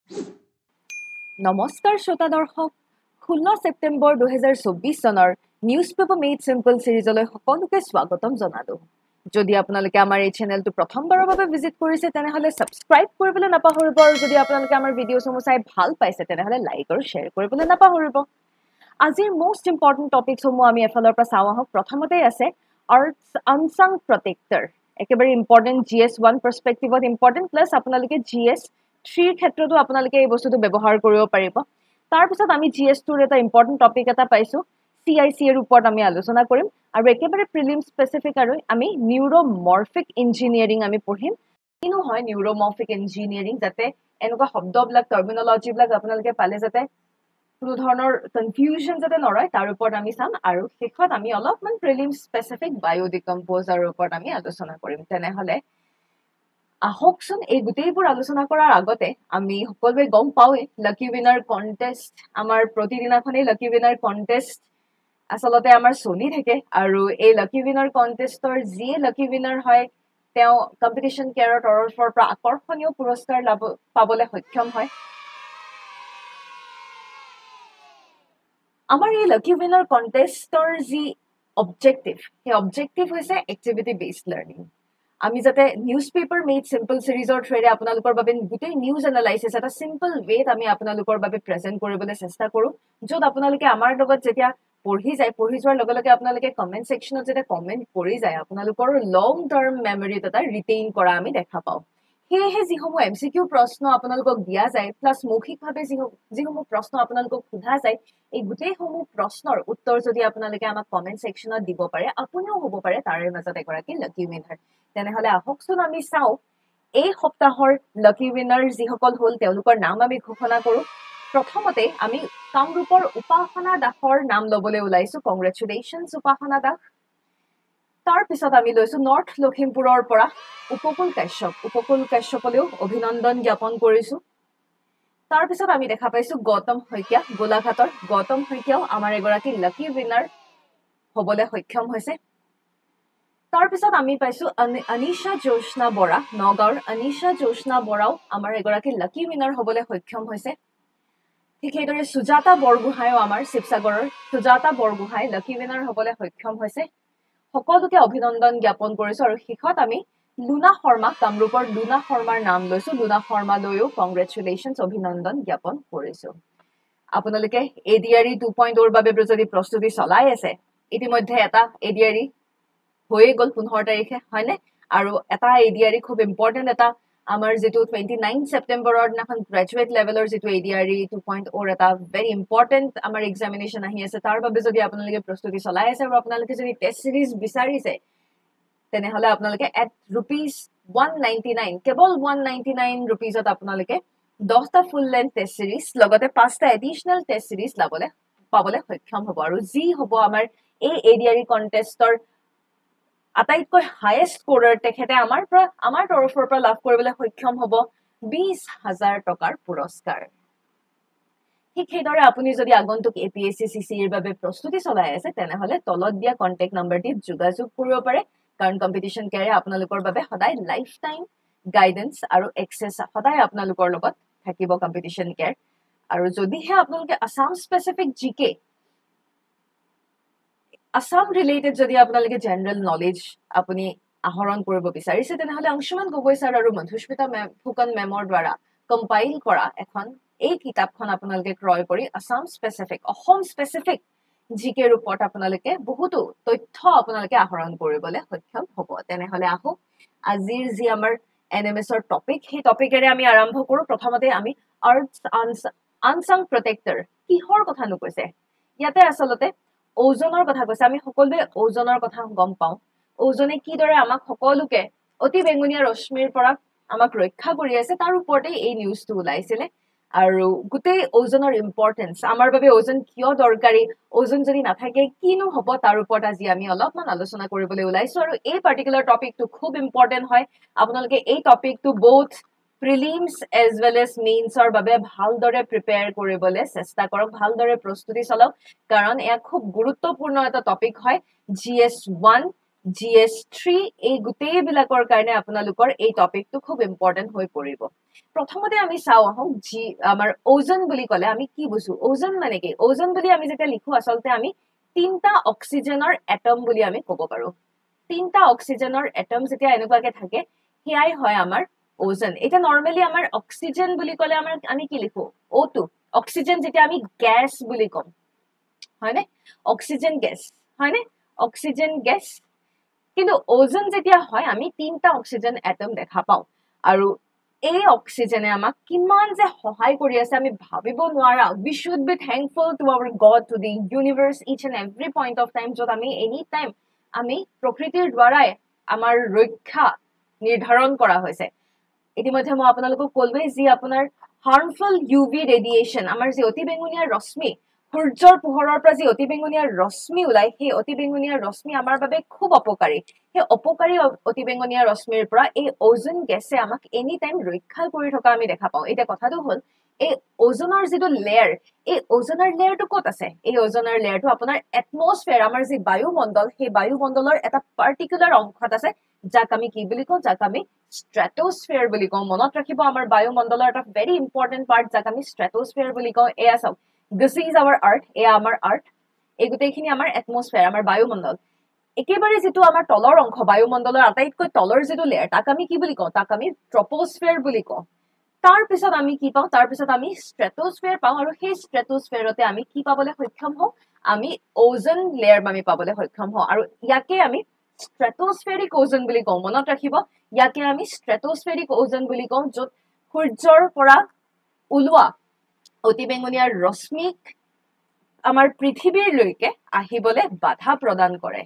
নমস্কাৰ শ্ৰোতা দৰ্শক 16 ছেপ্টেম্বৰ 2024 চনৰ নিউজ পেপাৰ মেড সিম্পল সিৰিজলৈ সকলোকে স্বাগতম জনালো যদি আপোনালোকে আমাৰ এই চেনেলটো প্ৰথমবাৰৰ বাবে ভিজিট কৰিছে তেনেহলে সাবস্ক্ৰাইব কৰিবলৈ নাপাহৰিব আৰু যদি আপোনালোকে আমাৰ ভিডিঅ'সমূহ চাই ভাল পাইছে তেনেহলে লাইক আৰু শ্বেয়াৰ কৰিবলৈ নাপাহৰিব আজিৰ মোষ্ট ইম্পৰ্টেন্ট টপিকসমূহ আমি এফালৰ পৰা চাওঁ আহক প্ৰথমতে আছে আৰ্থছ আনসাং প্ৰটেক্টৰ একেবাৰে ইম্পৰ্টেন্ট GS1 পাৰ্সপেক্টিভত ইম্পৰ্টেন্ট প্লাস আপোনালোকে GS3 ক্ষেত্ৰতো আপোনালোকে এই বস্তুটো ব্যৱহাৰ কৰিব পাৰিব তাৰ পিছত আমি GS2 ৰ এটা ইম্পৰ্টেন্ট টপিক এটা পাইছো CIC এৰ ওপৰত আমি আলোচনা কৰিম আৰু একেবাৰে প্ৰিলিম স্পেসিফিক আৰু আমি নিউৰোমৰ্ফিক ইঞ্জিনিয়াৰিং আমি পঢ়িম কিনো হয় নিউৰোমৰ্ফিক ইঞ্জিনিয়াৰিং যাতে এনেকুৱা শব্দবিলাক টাৰ্মিনোলজি বিলাক আপোনালোকে পালে যাতে কোনো ধৰণৰ কনফিউজন যাতে নৰয় তাৰ ওপৰত আমি চাম আৰু শেষত আমি অলপমান প্ৰিলিম স্পেসিফিক বায়োডিকম্পোজাৰৰ ওপৰত আমি আলোচনা কৰিম তেনেহলে আহকচোন এই গোটেইবোৰ আলোচনা কৰাৰ আগতে আমি সকলোৱে গম পাওঁই লাকি উইনাৰ কন্টেষ্ট আমাৰ প্ৰতিদিনাখনেই লাকি উইনাৰ কন্টেষ্ট আসলতে আমাৰ চলি থাকে আৰু এই লাকি উইনাৰ কন্টেষ্টৰ যিয়ে লাকি উইনাৰ হয় তেওঁ কম্পিটিশন কেয়াৰৰ তৰফৰ পৰা আকৰ্ষণীয় পুৰস্কাৰ পাবলৈ সক্ষম হয় আমাৰ এই লাকি উইনাৰ কন্টেষ্টৰ যি অবজেক্টিভ সেই অবজেক্টিভ হৈছে এক্টিভিটি বেসড লাৰ্নিং আমি যাতে নিউজ পেপাৰ মেড সিম্পল সিৰিজৰ থ্ৰেৰে আপোনালোকৰ বাবে গোটেই নিউজ এনালাইসিস এটা সিম্পল ৱেত আমি আপোনালোকৰ বাবে প্ৰেজেন্ট কৰিবলৈ চেষ্টা কৰো যত আপোনালোকে আমাৰ লগত যেতিয়া পঢ়ি যোৱাৰ লগে লগে আপোনালোকে কমেন্ট সেকশনত যেতিয়া কমেন্ট কৰি যায় আপোনালোকৰ লং টাৰ্ম মেমৰিত এটা ৰিটেইন কৰা আমি দেখা পাওঁ সেয়েহে যিসমূহ MCQ প্ৰশ্ন আপোনালোকক দিয়া যায় প্লাস মৌখিকভাৱে যিসমূহ প্ৰশ্ন আপোনালোকক সোধা যায় এই গোটেইসমূহ প্ৰশ্নৰ উত্তৰ যদি আপোনালোকে আমাক কমেন্ট সেকশনত দিব পাৰে আপুনিও হ'ব পাৰে তাৰে মাজত এগৰাকী লাকি উইনাৰ তেনেহলে আহকচোন আমি চাও এই সপ্তাহৰ লাকি উইনাৰ যিসকল হল তেওঁলোকৰ নাম আমি ঘোষণা কৰো প্ৰথমতে আমি কামৰূপৰ উপাসনা দাসৰ নাম লবলৈ ওলাইছো কংগ্ৰেচুলেশনস উপাসনা দাস তাৰ পিছত আমি লৈছো নৰ্থ লখিমপুৰৰ পৰা উপকুল কাশ্যপলৈও অভিনন্দন জ্ঞাপন কৰিছো তাৰ পিছত আমি দেখা পাইছো গৌতম শইকীয়া গোলাঘাটৰ গৌতম শইকীয়াও আমাৰ এগৰাকী লাকি উইনাৰ হ'বলৈ সক্ষম হৈছে তাৰ পিছত আমি পাইছো অনিশা জোষ্ণা বৰা নগাঁৱৰ অনিশা জোষ্ণা বৰাও আমাৰ এগৰাকী লাকি উইনাৰ হ'বলৈ সক্ষম হৈছে ঠিক সেইদৰে সুজাতা বৰগোহাঁইও আমাৰ শিৱসাগৰৰ সুজাতা বৰগোহাঁই লাকি উইনাৰ হ'বলৈ সক্ষম হৈছে সকলোকে অভিনন্দন জ্ঞাপন কৰিছো আৰু শেষত আমি লুনা শৰ্মা কামৰূপৰ লুনা শৰ্মাৰ নাম লৈছো লুনা শৰ্মালৈও কংগ্ৰেচুলেশনস অভিনন্দন জ্ঞাপন কৰিছো আপোনালোকে ADRE 2.0 ৰ বাবে যদি প্ৰস্তুতি চলাই আছে ইতিমধ্যে এটা ADRE হয়ে গল 15 তাৰিখে হয়নে আৰু এটা ADRE খুব ইম্পৰ্টেন্ট এটা আমাৰ যেটো 29 ছেপ্টেম্বৰৰ দিনাখন গ্ৰেজুৱেট লেভেলৰ যেটো ADRE 2.0 এটা ভেৰি ইম্পৰ্টেন্ট আমাৰ এক্সামিনেশন আহি আছে তাৰ বাবে যদি আপোনালোকে প্ৰস্তুতি চলাই আছে আৰু আপোনালোকে যদি টেষ্ট সিৰিজ বিচাৰিছে তেনেহলে আপোনালোকে at ₹199 কেৱল 199 rupeesত আপোনালোকে 10টা ফুল লেন্থ টেষ্ট সিৰিজ লগতে 5টা এডিশনাল টেষ্ট সিৰিজ পাবলৈ সক্ষম হ'ব আৰু যি হ'ব আমাৰ এই ADRE কন্টেষ্টৰ আটাইতকৈ হাইয়েষ্ট স্কোৰাৰ তেখেতে আমাৰ তৰফৰ পৰা লাভ কৰিবলৈ সক্ষম হ'ব 20,000 টকাৰ পুৰস্কাৰ ঠিক সেইদৰে আপুনি যদি আগন্তুক APSC CCR বাবে প্ৰস্তুতি চলাই আছে তেনেহলে তলত দিয়া কন্টেক্ট নম্বৰটিত যোগাযোগ কৰিব পাৰে কাৰণ কম্পিটিশন কেয়াৰে আপোনালোকৰ বাবে সদায় লাইফ টাইম গাইডেন্স আৰু এক্সেস সদায় আপোনালোকৰ লগত থাকিব কম্পিটিশন কেয়াৰ আৰু যদিহে আপোনালোকে Assam specific GK Assam related যদি আপোনালোকে জেনাৰেল নলেজ আপুনি আহৰণ কৰিব বিচাৰিছে তেনেহলে অংশুমান গগৈ স্যাৰ আৰু মধুস্মিতা ফুকন মেমৰ দ্বাৰা কম্পাইল কৰা এখন এই কিতাপখন আপোনালোকে ক্ৰয় কৰি Assam specific Assam specific GK ৰ ওপৰত আপোনালোকে বহুতো তথ্য আপোনালোকে আহৰণ কৰিবলৈ সক্ষম হ'ব তেনেহলে আহক আজিৰ যি আমাৰ NMS ৰ টপিক সেই টপিকেৰে আমি আৰম্ভ কৰো প্ৰথমতে আমি আৰ্থছ আনসাং প্ৰটেক্টৰ কিহৰ কথা কৈছে ইয়াতে আসলতে ওজনৰ কথা কৈছে আমি সকলোৱে ওজনৰ কথা গম পাওঁ ওজনে কিদৰে আমাক সকলোকে অতি বেঙুনীয়া ৰশ্মিৰ পৰা আমাক ৰক্ষা কৰি আছে তাৰ ওপৰতে এই নিউজটো ওলাইছিলে আৰু গোটেই ওজনৰ ইম্পৰ্টেন্স আমাৰ বাবে ওজন কিয় দৰকাৰী ওজন যদি নাথাকে কিনো হ'ব তাৰ ওপৰত আজি আমি অলপমান আলোচনা কৰিবলৈ ওলাইছো আৰু এই পাৰ্টিকুলাৰ টপিকটো খুব ইম্পৰ্টেন্ট হয় আপোনালোকে এই টপিকটো both prelims as well as mains or বাবে ভালদৰে প্ৰিপেয়াৰ কৰিবলৈ চেষ্টা কৰক ভালদৰে প্ৰস্তুতি চলাওক কাৰণ এয়া খুব গুৰুত্বপূৰ্ণ এটা টপিক হয় GS1 GS3 এই গোটেই বিলাকৰ কাৰণে আপোনালোকৰ এই টপিকটো খুব ইম্পৰ্টেন্ট হৈ পৰিব প্ৰথমতে আমি চাও আহক আমাৰ ওজন বুলি কলে আমি কি বুঝো ওজন মানে কি ওজন বুলি আমি যেতিয়া লিখো আসলতে আমি তিনটা অক্সিজেনৰ এটম বুলি আমি ক'ব পাৰো তিনটা অক্সিজেনৰ এটম যেতিয়া এনেকুৱাকে থাকে হেয়াই হয় আমাৰ ওজন এটা নরমালি আমাৰ অক্সিজেন বুলি কলে আমাৰ আমি কি লিখো O2 অক্সিজেন যেতিয়া আমি গ্যাস বুলি কম হয়নে অক্সিজেন গ্যাস হয়নে অক্সিজেন গ্যাস কিন্তু ওজন যেতিয়া হয় আমি তিনটা অক্সিজেন এটম দেখা পাও আৰু এই অক্সিজেনে আমাক কিমান যে সহায় কৰি আছে আমি ভাবিব নোৱাৰা we should be thankful to our god to the universe each and every point of time যত আমি এনি টাইম আমি প্ৰকৃতিৰ দ্বাৰাই আমাৰ ৰক্ষা নিৰ্ধাৰণ কৰা হৈছে ইতিমধ্যে মই আপোনালোকক কলৱে যি আপোনাৰ harmful UV radiation আমাৰ যি অতিবেঙুনীয়া ৰশ্মি সূৰ্যৰ পোহৰৰ পৰা যি অতিবেঙুনীয়া ৰশ্মি ওলাই সেই অতিবেঙুনীয়া ৰশ্মি আমাৰ বাবে খুব অপকাৰী সেই অপকাৰী অতিবেঙুনীয়া ৰশ্মিৰ পৰা এই ওজন গেছে আমাক এনি টাইম ৰক্ষা কৰি থকা আমি দেখা পাওঁ এটা কথাটো হ'ল এই ওজনৰ যেটো লেয়াৰ এই ওজনৰ লেয়াৰটো ক'ত আছে এই ওজনৰ লেয়াৰটো আপোনাৰ এটমস্ফিয়াৰ আমাৰ যি বায়ুমণ্ডল সেই বায়ুমণ্ডলৰ এটা পাৰ্টিকুলাৰ অংশত আছে যাক আমি কি বুলি কওঁ যাক আমি স্ট্ৰেটোস্ফিয়াৰ বুলি কওঁ মনত ৰাখিব আমাৰ বায়ুমণ্ডলৰ এটা ভেৰি ইম্পৰ্টেন্ট পাৰ্ট যাক আমি স্ট্ৰেটোস্ফিয়াৰ বুলি কওঁ এয়া চাওক This is our earth এয়া আমাৰ earth এই গোটেইখিনি আমাৰ এটমস্ফিয়াৰ আমাৰ বায়ুমণ্ডল একেবাৰে যেটো আমাৰ তলৰ অংশ বায়ুমণ্ডলৰ আটাইতকৈ তলৰ যেটো লেয়াৰ তাক আমি কি বুলি কওঁ তাক আমি ট্ৰপোস্ফিয়াৰ বুলি কওঁ তাৰ পিছত আমি কি পাওঁ তাৰ পিছত আমি স্ট্ৰেটোস্ফিয়াৰ পাওঁ আৰু সেই স্ট্ৰেটোস্ফিয়াৰতে আমি কি পাবলৈ সক্ষম হওঁ আমি ওজন লেয়াৰ আমি পাবলৈ সক্ষম হওঁ আৰু ইয়াকে আমি স্ট্ৰেটোস্ফেৰিক ওজন বুলি কওঁ মনত ৰাখিব ইয়াকে আমি স্ট্ৰেটোস্ফেৰিক ওজন বুলি কওঁ য'ত সূৰ্যৰ পৰা ওলোৱা অতিবেঙুনীয়া ৰশ্মিক আমাৰ পৃথিৱীৰ লৈকে আহিবলে বাধা প্ৰদান কৰে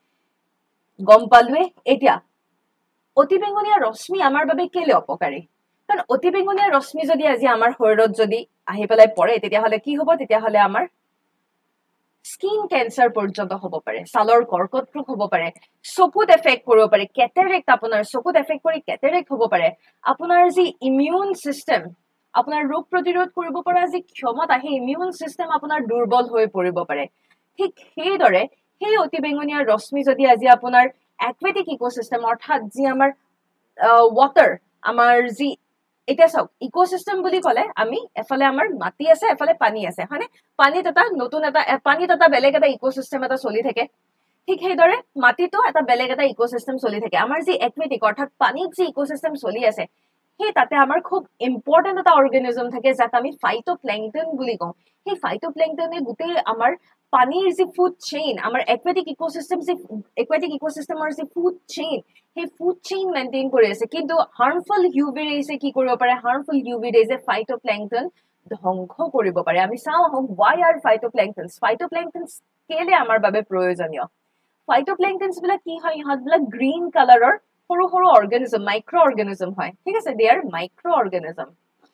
গম পালুৱে এতিয়া অতিবেঙুনীয়া ৰশ্মি আমাৰ বাবে কেলে অপকাৰী কাৰণ অতিবেঙুনীয়া ৰশ্মি যদি আজি আমাৰ শৰীৰত যদি আহি পেলাই পৰে তেতিয়া হলে কি হ'ব তেতিয়া হলে আমাৰ স্কিন ক্যান্সাৰ পৰ্যন্ত হ'ব পাৰে ছালৰ কৰ্কট ৰোগ হ'ব পাৰে চকুত এফেক্ট কৰিব পাৰে কেটাৰেক্ট আপোনাৰ চকুত এফেক্ট কৰি কেটাৰেক্ট হ'ব পাৰে আপোনাৰ যি ইমিউন সিস্টেম আপোনাৰ ৰোগ প্ৰতিৰোধ কৰিব পৰা যি ক্ষমতা সেই ইমিউন সিস্টেম আপোনাৰ দুৰ্বল হৈ পৰিব পাৰে ঠিক সেইদৰে সেই অতিবেঙুনীয়া ৰশ্মি যদি আজি আপোনাৰ একুৱেটিক ইকোসিস্টেম অৰ্থাৎ যি আমাৰ ওয়াটাৰ আমাৰ যি এটা চাওক ইকোসিস্টেম বুলি কলে আমি এফালে আমাৰ মাটি আছে এফালে পানী আছে হয়নে পানীত এটা নতুন এটা পানীত এটা বেলেগ এটা ইকোসিস্টেম এটা চলি থাকে ঠিক সেইদৰে মাটিতো এটা বেলেগ এটা ইকোসিস্টেম চলি থাকে আমাৰ যি একুৱেটিক অৰ্থাৎ পানীত যি ইকোসিস্টেম চলি আছে সেই তাতে আমাৰ খুব ইম্পৰ্টেন্ট এটা অৰ্গানিজম থাকে যাক আমি ফাইটোপ্ল্যাংটন বুলি কওঁ সেই ফাইটোপ্ল্যাংটনে গোটেই আমাৰ পানীৰ যি ফুড চেইন আমাৰ একুৱেটিক ইকোসিস্টেমৰ যি ফুড চেইন সেই ফুড চেইন মেইনটেইন কৰি আছে কিন্তু হাৰ্মফুল ইউভি ৰেছে কি কৰিব পাৰে হাৰ্মফুল ইউভি ৰেছে ফাইটোপ্ল্যাংটন ধ্বংস কৰিব পাৰে আমি চাওঁ why are phytoplanktons কেলে আমাৰ বাবে প্ৰয়োজনীয় ফাইটোপ্ল্যাংটনস বিলাক কি হয় ইহঁত বিলাক গ্ৰীন কালাৰৰ সৰু সৰু অৰ্গানিজম মাইক্ৰো অৰ্গানিজম হয় ঠিক আছে দে আৰ মাইক্ৰো অৰ্গানিজম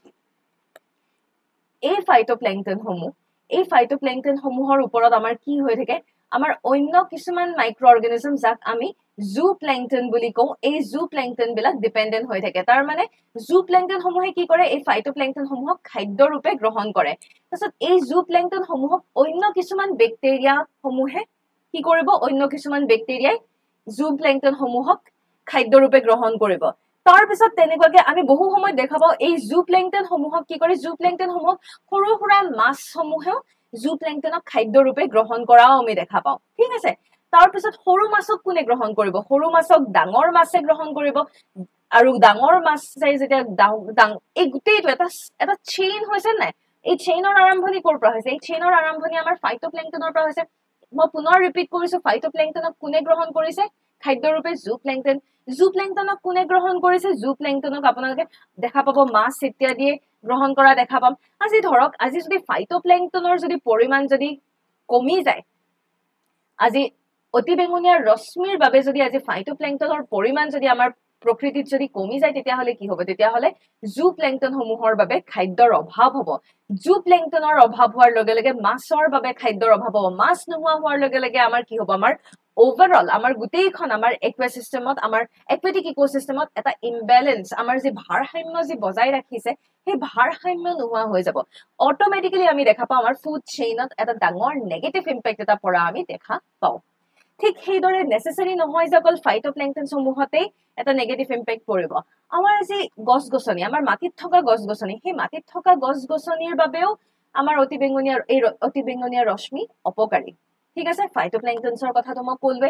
এই ফাইটোপ্ল্যাংটন সমূহৰ ওপৰত আমাৰ কি হৈ থাকে আমাৰ অন্য কিছুমান মাইক্ৰো অৰ্গানিজম যাক আমি জুপ্ল্যাংটন বুলি কওঁ এই জুপ্ল্যাংটন বিলাক ডিপেন্ডেন্ট হৈ থাকে তাৰ মানে জুপ্ল্যাংটন সমূহে কি কৰে এই ফাইটোপ্ল্যাংটন সমূহক খাদ্য ৰূপে গ্ৰহণ কৰে তাৰছত এই জুপ্ল্যাংটন সমূহক অন্য কিছুমান বেক্টেৰিয়া সমূহে কি কৰিব অন্য কিছুমান বেক্টেৰিয়াই জুপ্ল্যাংটন সমূহক খাদ্য ৰূপে গ্ৰহণ কৰিব তাৰ পিছত তেনেকুৱাকে আমি বহু সময় দেখা পাও এই জুপ্ল্যাংটন সমূহক কি কৰে জুপ্ল্যাংটন সমূহক সৰু সৰু মাছ সমূহেও জুপ্ল্যাংটনক খাদ্য ৰূপে গ্ৰহণ কৰাও আমি দেখা পাও ঠিক আছে তাৰ পিছত সৰু মাছক কোনে গ্ৰহণ কৰিব সৰু মাছক ডাঙৰ মাছে গ্ৰহণ কৰিব আৰু ডাঙৰ মাছে যেতিয়া এই গুটেইটো এটা চেইন হৈছে নাই এই চেইনৰ আৰম্ভণি কৰ পৰা হৈছে এই চেইনৰ আৰম্ভণি আমাৰ ফাইটোপ্ল্যাংটনৰ পৰা হৈছে মই পুনৰ ৰিপিট কৰিছো ফাইটোপ্ল্যাংটনক কোনে গ্ৰহণ কৰিছে খাদ্য ৰূপে জুপ্ল্যাংটনক কোনে গ্ৰহণ কৰিছে জুপ্ল্যাংটনক আপোনালোকে দেখা পাব মাছ ইত্যাদি গ্ৰহণ কৰা দেখা পাম আজি ধৰক আজি যদি ফাইটোপ্ল্যাংটনৰ যদি পৰিমাণ যদি কমি যায় আজি অতিবেঙুনীয়া ৰশ্মিৰ বাবে যদি আজি ফাইটোপ্ল্যাংটনৰ পৰিমাণ যদি আমাৰ প্ৰকৃতিত যদি কমি যায় তেতিয়া হলে কি হ'ব তেতিয়া হলে জুপ্ল্যাংটন সমূহৰ বাবে খাদ্যৰ অভাৱ হ'ব জুপ্ল্যাংটনৰ অভাৱ হোৱাৰ লগে লগে মাছৰ বাবে খাদ্যৰ অভাৱ হ'ব মাছ নোহোৱা হোৱাৰ লগে লগে আমাৰ কি হ'ব আমাৰ ওভাৰঅল আমাৰ গুটেইখন আমাৰ ইকোসিস্টেমত আমাৰ একুৱেটিক ইকোসিস্টেমত এটা ইমবেলেন্স আমাৰ যি ভাৰসাম্য যি বজাই ৰাখিছে সেই ভাৰসাম্য নোহোৱা হৈ যাব অটোমেটিক্যালি আমি দেখা পাওঁ আমাৰ ফুড চেইনত এটা ডাঙৰ নেগেটিভ ইম্পেক্ট এটা পৰা আমি দেখা পাওঁ ঠিক সেইদৰে নেসেসাৰি নহয় যে অকল ফাইটোপ্ল্যাঙ্কটন সমূহতে এটা নেগেটিভ ইম্প্যাক্ট পৰিব আমাৰ যে গছ-গছনি আমাৰ মাটিত থকা গছ-গছনি সেই মাটিত থকা গছ-গছনিৰ বাবেও আমাৰ অতিবেঙুনীয়া ৰশ্মি অপকাৰী ঠিক আছে ফাইটোপ্ল্যাঙ্কটনছৰ কথাটো মই কলৱে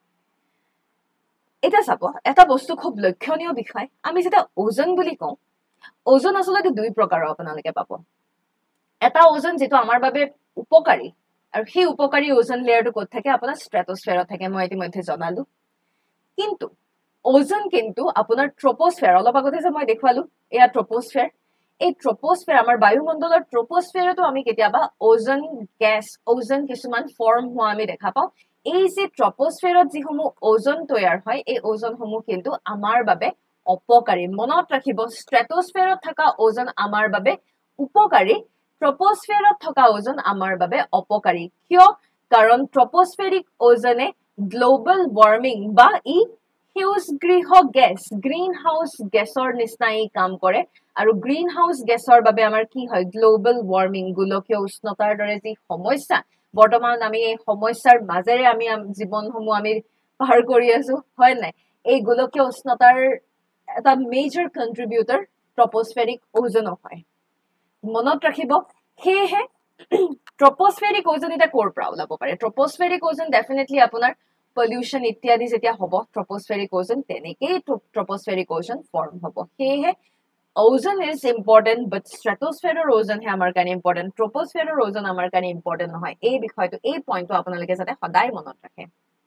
এটা চাব এটা বস্তু খুব লক্ষণীয় বিষয় আমি যেটা ওজন বুলি কওঁ ওজন আসলে দুই প্ৰকাৰৰ আপোনালোকে পাব এটা ওজন যেটো আমাৰ বাবে উপকাৰী আৰু সেই উপকাৰী ওজন লেয়াৰটো ক'ত থাকে আপোনাৰ স্ট্ৰেটোস্ফেয়াৰত থাকে মই ইতিমধ্যে জনালো কিন্তু ওজন কিন্তু আপোনাৰ ট্ৰোপোস্ফেয়াৰ অলপ আগতে যে মই দেখুৱালো এয়া ট্ৰোপোস্ফেয়াৰ এই ট্ৰোপোস্ফেয়াৰ আমাৰ বায়ুমণ্ডলৰ ট্ৰোপোস্ফেয়াৰটো আমি কেতিয়াবা ওজন গ্যাস ওজন কিছুমান ফৰ্ম হোৱা আমি দেখা পাওঁ এই যে ট্ৰোপোস্ফেয়াৰত যিসমূহ ওজন তৈয়াৰ হয় এই ওজনসমূহ কিন্তু আমাৰ বাবে অপকাৰী মনত ৰাখিব স্ট্ৰেটোস্ফেয়াৰত থকা ওজন আমাৰ বাবে উপকাৰী ট্ৰোপোস্ফেয়াৰত থকা ওজন আমাৰ বাবে অপকাৰী কিয় কাৰণ ট্ৰোপোস্ফেৰিক ওজনে গ্লোবাল ওয়াৰ্মিং বা ই সেউজগৃহ গ্যাস গ্ৰীণ হাউস গ্যাসৰ নিচিনাই কাম কৰে আৰু গ্ৰীণ হাউস গ্যাসৰ বাবে আমাৰ কি হয় গ্লোবাল ওয়াৰ্মিং গোলকীয় উষ্ণতাৰ দৰে যি সমস্যা বৰ্তমান আমি এই সমস্যাৰ মাজেৰে আমি জীৱনসমূহ আমি পাৰ কৰি আছো হয় নাই এই গোলকীয় উষ্ণতাৰ এটা মেজৰ কন্ট্ৰিবিউটৰ ট্ৰোপোস্ফেৰিক ওজন হয় মনত ৰাখিব হেহে ট্ৰোপোস্ফেৰিক ওজন এটা কৰ পৰা ওলাব পাৰে ট্ৰোপোস্ফেৰিক ওজন ডেফিনেটলি আপোনাৰ পলিউশন ইত্যাদি যেতিয়া হ'ব ট্ৰোপোস্ফেৰিক ওজন তেনেকেই ট্ৰোপোস্ফেৰিক ওজন ফৰ্ম হ'ব হেহে ওজন ইজ ইম্পৰ্টেন্ট বাট স্ট্ৰেটোস্ফেয়াৰৰ ওজন হে আমাৰ কাৰণে ইম্পৰ্টেন্ট ট্ৰোপোস্ফেয়াৰৰ ওজন আমাৰ কাৰণে ইম্পৰ্টেন্ট নহয় এই বিষয়টো এই পইণ্টটো আপোনালোকে যাতে সদায় মনত ৰাখে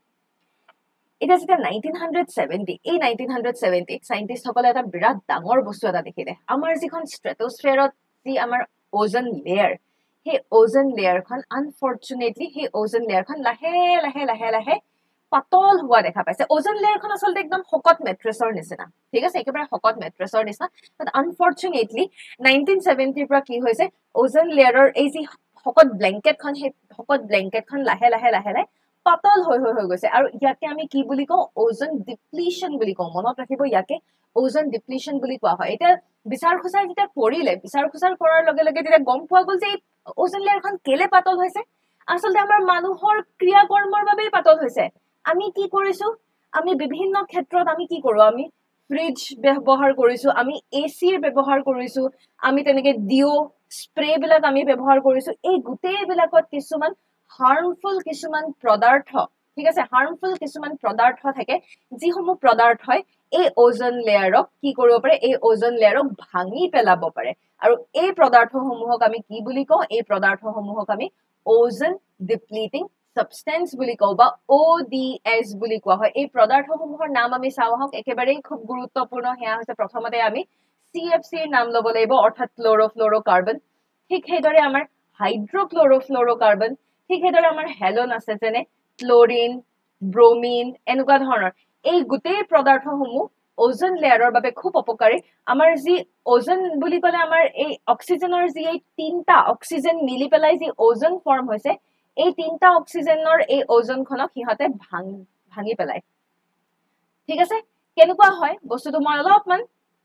এটা যেটা 1970 এই 1970 সাইন্টিস্ট সকলে এটা বিৰাট ডাঙৰ বস্তু এটা দেখিলে আমাৰ যিখন স্ট্ৰেটোস্ফেয়াৰত যি আমাৰ ওজন লেয়াৰ হে ওজন লেয়াৰখন আনফৰচুনেটলি হে ওজন লেয়াৰখন লাহে লাহে লাহে লাহে পাতল হোৱা দেখা পাইছে ওজন লেয়াৰখন আসলে একদম হকত মেট্ৰেছৰ নিচিনা ঠিক আছে একেবাৰে হকত মেট্ৰেছৰ নিচিনা বাট আনফৰচুনেটলি 1970 পৰা কি হৈছে ওজন লেয়াৰৰ এই যি হকত ব্ল্যাঙ্কেটখন হে হকত ব্ল্যাঙ্কেটখন লাহে লাহে লাহে লাহে পাতল হৈ গৈছে আৰু ইয়াকে আমি কি বুলি কওঁ ওজন ডিপ্লিশন বুলি কওঁ মনত ৰাখিব ইয়াকে ওজন ডিপ্লিশন বুলি কোৱা হয় এটা বিচাৰ খুচাৰ যেতিয়া কৰিলে বিচাৰ খুচাৰ কৰাৰ লগে লগে তেতিয়া গম পোৱা গ'ল যে ওজন লেয়াৰখন কেলে পাতল হৈছে আসলে আমাৰ মানুহৰ ক্ৰিয়া কৰ্মৰ বাবে পাতল হৈছে আমি কি কৰিছো আমি বিভিন্ন ক্ষেত্ৰত আমি কি কৰো আমি ফ্ৰিজ ব্যৱহাৰ কৰিছো আমি এসিৰ ব্যৱহাৰ কৰিছো আমি তেনেকে ডিও স্প্ৰে বিলাক আমি ব্যৱহাৰ কৰিছো এই গুটেই বিলাকত কিছুমান harmful কিছুমান পদাৰ্থ ঠিক আছে harmful কিছুমান পদাৰ্থ থাকে যিসমূহ পদাৰ্থই এই ওজন লেয়াৰক কি কৰিব পাৰে এই ওজন লেয়াৰক ভাঙি পেলাব পাৰে আৰু এই পদাৰ্থসমূহক আমি কি বুলি কওঁ এই পদাৰ্থসমূহক আমি ওজন ডিপ্লিটিং সাবস্টেন্স বুলি কওঁ বা ODS বুলি কোৱা হয় এই পদাৰ্থসমূহৰ নাম আমি চাওঁ হক একেবাৰে খুব গুৰুত্বপূৰ্ণ হেয়া হৈছে প্ৰথমতে আমি CFC ৰ নাম ল'ব লাগিব অৰ্থাৎ ক্লোৰোফ্লোৰোকাৰ্বন ঠিক হেদৰে আমাৰ হাইড্ৰোক্লোৰোফ্লোৰোকাৰ্বন ঠিক হেদৰে আমাৰ হেলন আছে যেনে ক্লোৰিন ব্ৰোমিন এনেকুৱা ধৰণৰ এই গুটেই পদাৰ্থসমূহ ওজন লেয়াৰৰ বাবে খুব অপকাৰী আমাৰ যি ওজন বুলি ক'লে আমাৰ এই অক্সিজেনৰ যি এই তিনটা অক্সিজেন মিলি পেলাই যি ওজন ফৰ্ম হৈছে এই তিনটা অক্সিজেনৰ এই ওজনখনক হিহতে ভাঙি পেলাই ঠিক আছে কেনেকুৱা হয় বস্তুটো মই অলপমান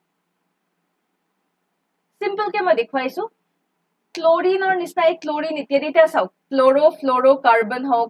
সিম্পল কে মই দেখুৱাইছো ক্লোৰিনৰ নিচিনা ক্লোৰিন ইত্যাদিতে চাওক ক্লোৰোফ্লোৰোকাৰ্বন হওক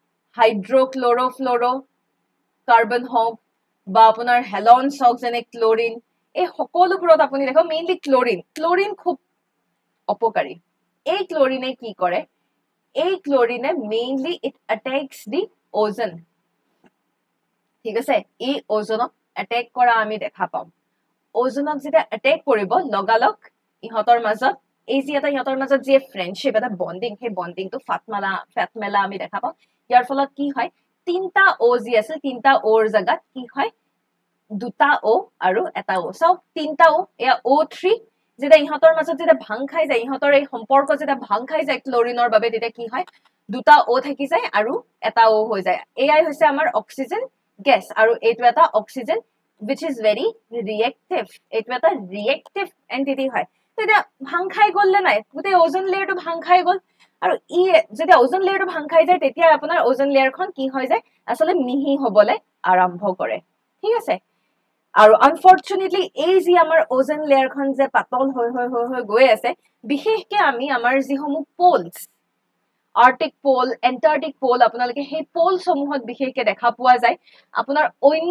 হাইড্ৰোক্লোৰোফ্লোৰোকাৰ্বন হওক বা আপোনাৰ হেলনছ হওক যেনে ক্লোৰিন এই সকলোবোৰত আপুনি দেখক মেইনলি ক্লোৰিন খুব অপকাৰী এই ক্লোৰিনে কি কৰে এই ক্লোৰিনে mainly it attacks the ozone ঠিক আছে এই ওজনক অ্যাটাক কৰা আমি দেখা পাম ওজনক যেটা অ্যাটাক কৰিব লগালক ইহতৰ মাজত এই যে এটা ইহতৰ মাজত যে ফ্ৰেন্ডশিপ এটা বন্ডিং হে বন্ডিংটো ফাটমেলা আমি দেখা পাম ইয়াৰ ফলত কি হয় তিনটা ও জি আছে তিনটা ওৰ জাগাত কি হয় দুটা ও আৰু এটা ও সব তিনটা ও এয়া O3 যেটা ইহতৰ মাজত যেটা ভাং খাই যায় ইহতৰ এই সম্পৰ্ক যেটা ভাং খাই যায় ক্লোৰিনৰ বাবে তেটা কি হয় দুটা ও থাকি যায় আৰু এটা ও হৈ যায় এয়াই হৈছে আমাৰ অক্সিজেন গ্যাস আৰু এইটো এটা oxygen which is very reactive এইটো এটা reactive entity হয় তেটা ভাং খাই গ'ল নে নাই গুটে ওজন লেয়াৰটো ভাং খাই গ'ল আৰু ই যদি ওজন লেয়াৰটো ভাং খাই যায় তেতিয়া আপোনাৰ ওজন লেয়াৰখন কি হৈ যায় আসলে মিহি হ'বলে আৰম্ভ কৰে ঠিক আছে আৰু আনফৰচুনেটলি এই যি আমাৰ ওজন লেয়াৰখন যে পাতল হৈ গৈ আছে বিশেষকৈ আমি আমাৰ যিসমূহ poles arctic pole antarctic pole আপোনালোকে সেই পোল সমূহত বিশেষকৈ দেখা পোৱা যায় আপোনাৰ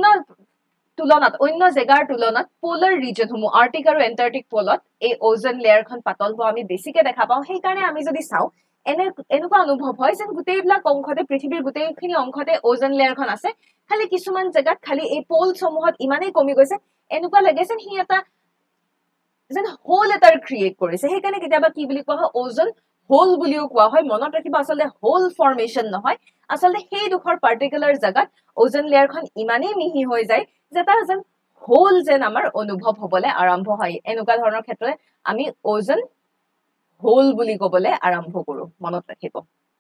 অন্য জেগাৰ তুলনাত পোলাৰ ৰিজনসমূহ আৰ্টিক আৰু এণ্টাৰ্কটিক পোলত এই ওজন লেয়াৰখন পাতল হোৱা আমি বেছিকে দেখা পাওঁ সেইকাৰণে আমি যদি চাওঁ এনেকুৱা অনুভৱ হয় যেন গোটেইবিলাক অংশতে পৃথিৱীৰ গোটেইখিনি অংশতে ওজন লেয়াৰখন আছে খালি কিছুমান জেগাত খালি এই পোল সমূহত ইমানেই কমি গৈছে এনেকুৱা লাগে যেন সি এটা যেন হোল এটাৰ ক্ৰিয়েট কৰিছে সেইকাৰণে কেতিয়াবা কি বুলি কোৱা হয় ওজন হোল বুলিও কোৱা হয় মনত ৰাখিবা আচলতে হোল ফৰ্মেশ্যন নহয় আচলতে সেই দুখৰ পাৰ্টিকুলাৰ জেগাত ওজন লেয়াৰখন ইমানেই মিহি হৈ যায় যে তাৰ যেন হোল যেন আমাৰ অনুভৱ হবলৈ আৰম্ভ হয় এনেকুৱা ধৰণৰ ক্ষেত্ৰত আমি ওজন হোল বুলি ক'বলৈ আৰম্ভ কৰো মনত ৰাখিব